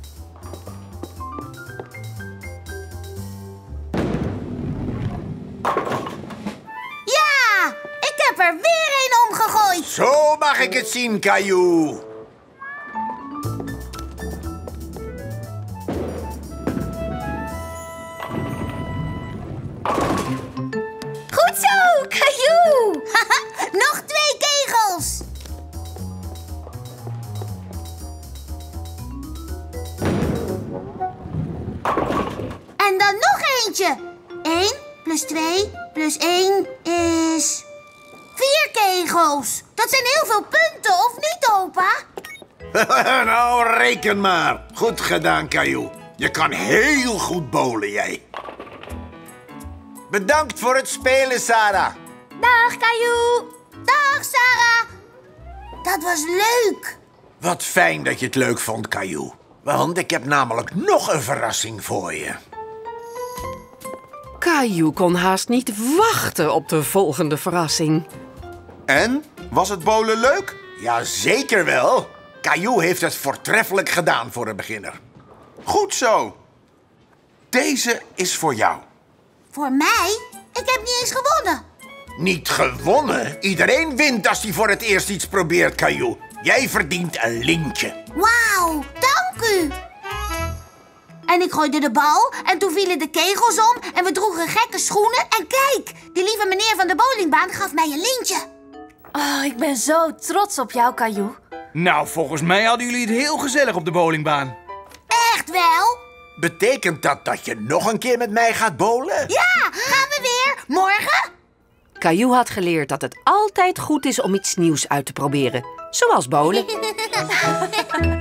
Speaker 6: Ja, ik heb er weer een omgegooid.
Speaker 11: Zo mag ik het zien, Caillou.
Speaker 2: Goed zo, Caillou.
Speaker 6: Nog twee kegels. En dan nog eentje. één plus twee plus één is... vier kegels. Dat zijn heel veel punten, of niet, opa?
Speaker 11: Nou, reken maar. Goed gedaan, Caillou. Je kan heel goed bowlen, jij. Bedankt voor het spelen, Sarah.
Speaker 2: Dag, Caillou.
Speaker 6: Dag, Sarah. Dat was leuk.
Speaker 11: Wat fijn dat je het leuk vond, Caillou. Want ik heb namelijk nog een verrassing voor je.
Speaker 3: Caillou kon haast niet wachten op de volgende verrassing.
Speaker 12: En? Was het bowlen leuk?
Speaker 11: Ja, zeker wel. Caillou heeft het voortreffelijk gedaan voor een beginner.
Speaker 12: Goed zo. Deze is voor jou.
Speaker 6: Voor mij? Ik heb niet eens gewonnen.
Speaker 11: Niet gewonnen? Iedereen wint als hij voor het eerst iets probeert, Caillou. Jij verdient een lintje.
Speaker 6: Wauw, dank u. En ik gooide de bal en toen vielen de kegels om en we droegen gekke schoenen. En kijk, die lieve meneer van de bowlingbaan gaf mij een lintje.
Speaker 1: Oh, ik ben zo trots op jou, Caillou.
Speaker 5: Nou, volgens mij hadden jullie het heel gezellig op de bowlingbaan.
Speaker 6: Echt wel?
Speaker 11: Betekent dat dat je nog een keer met mij gaat bowlen?
Speaker 6: Ja, gaan we weer? Morgen?
Speaker 3: Caillou had geleerd dat het altijd goed is om iets nieuws uit te proberen. Zoals bowlen.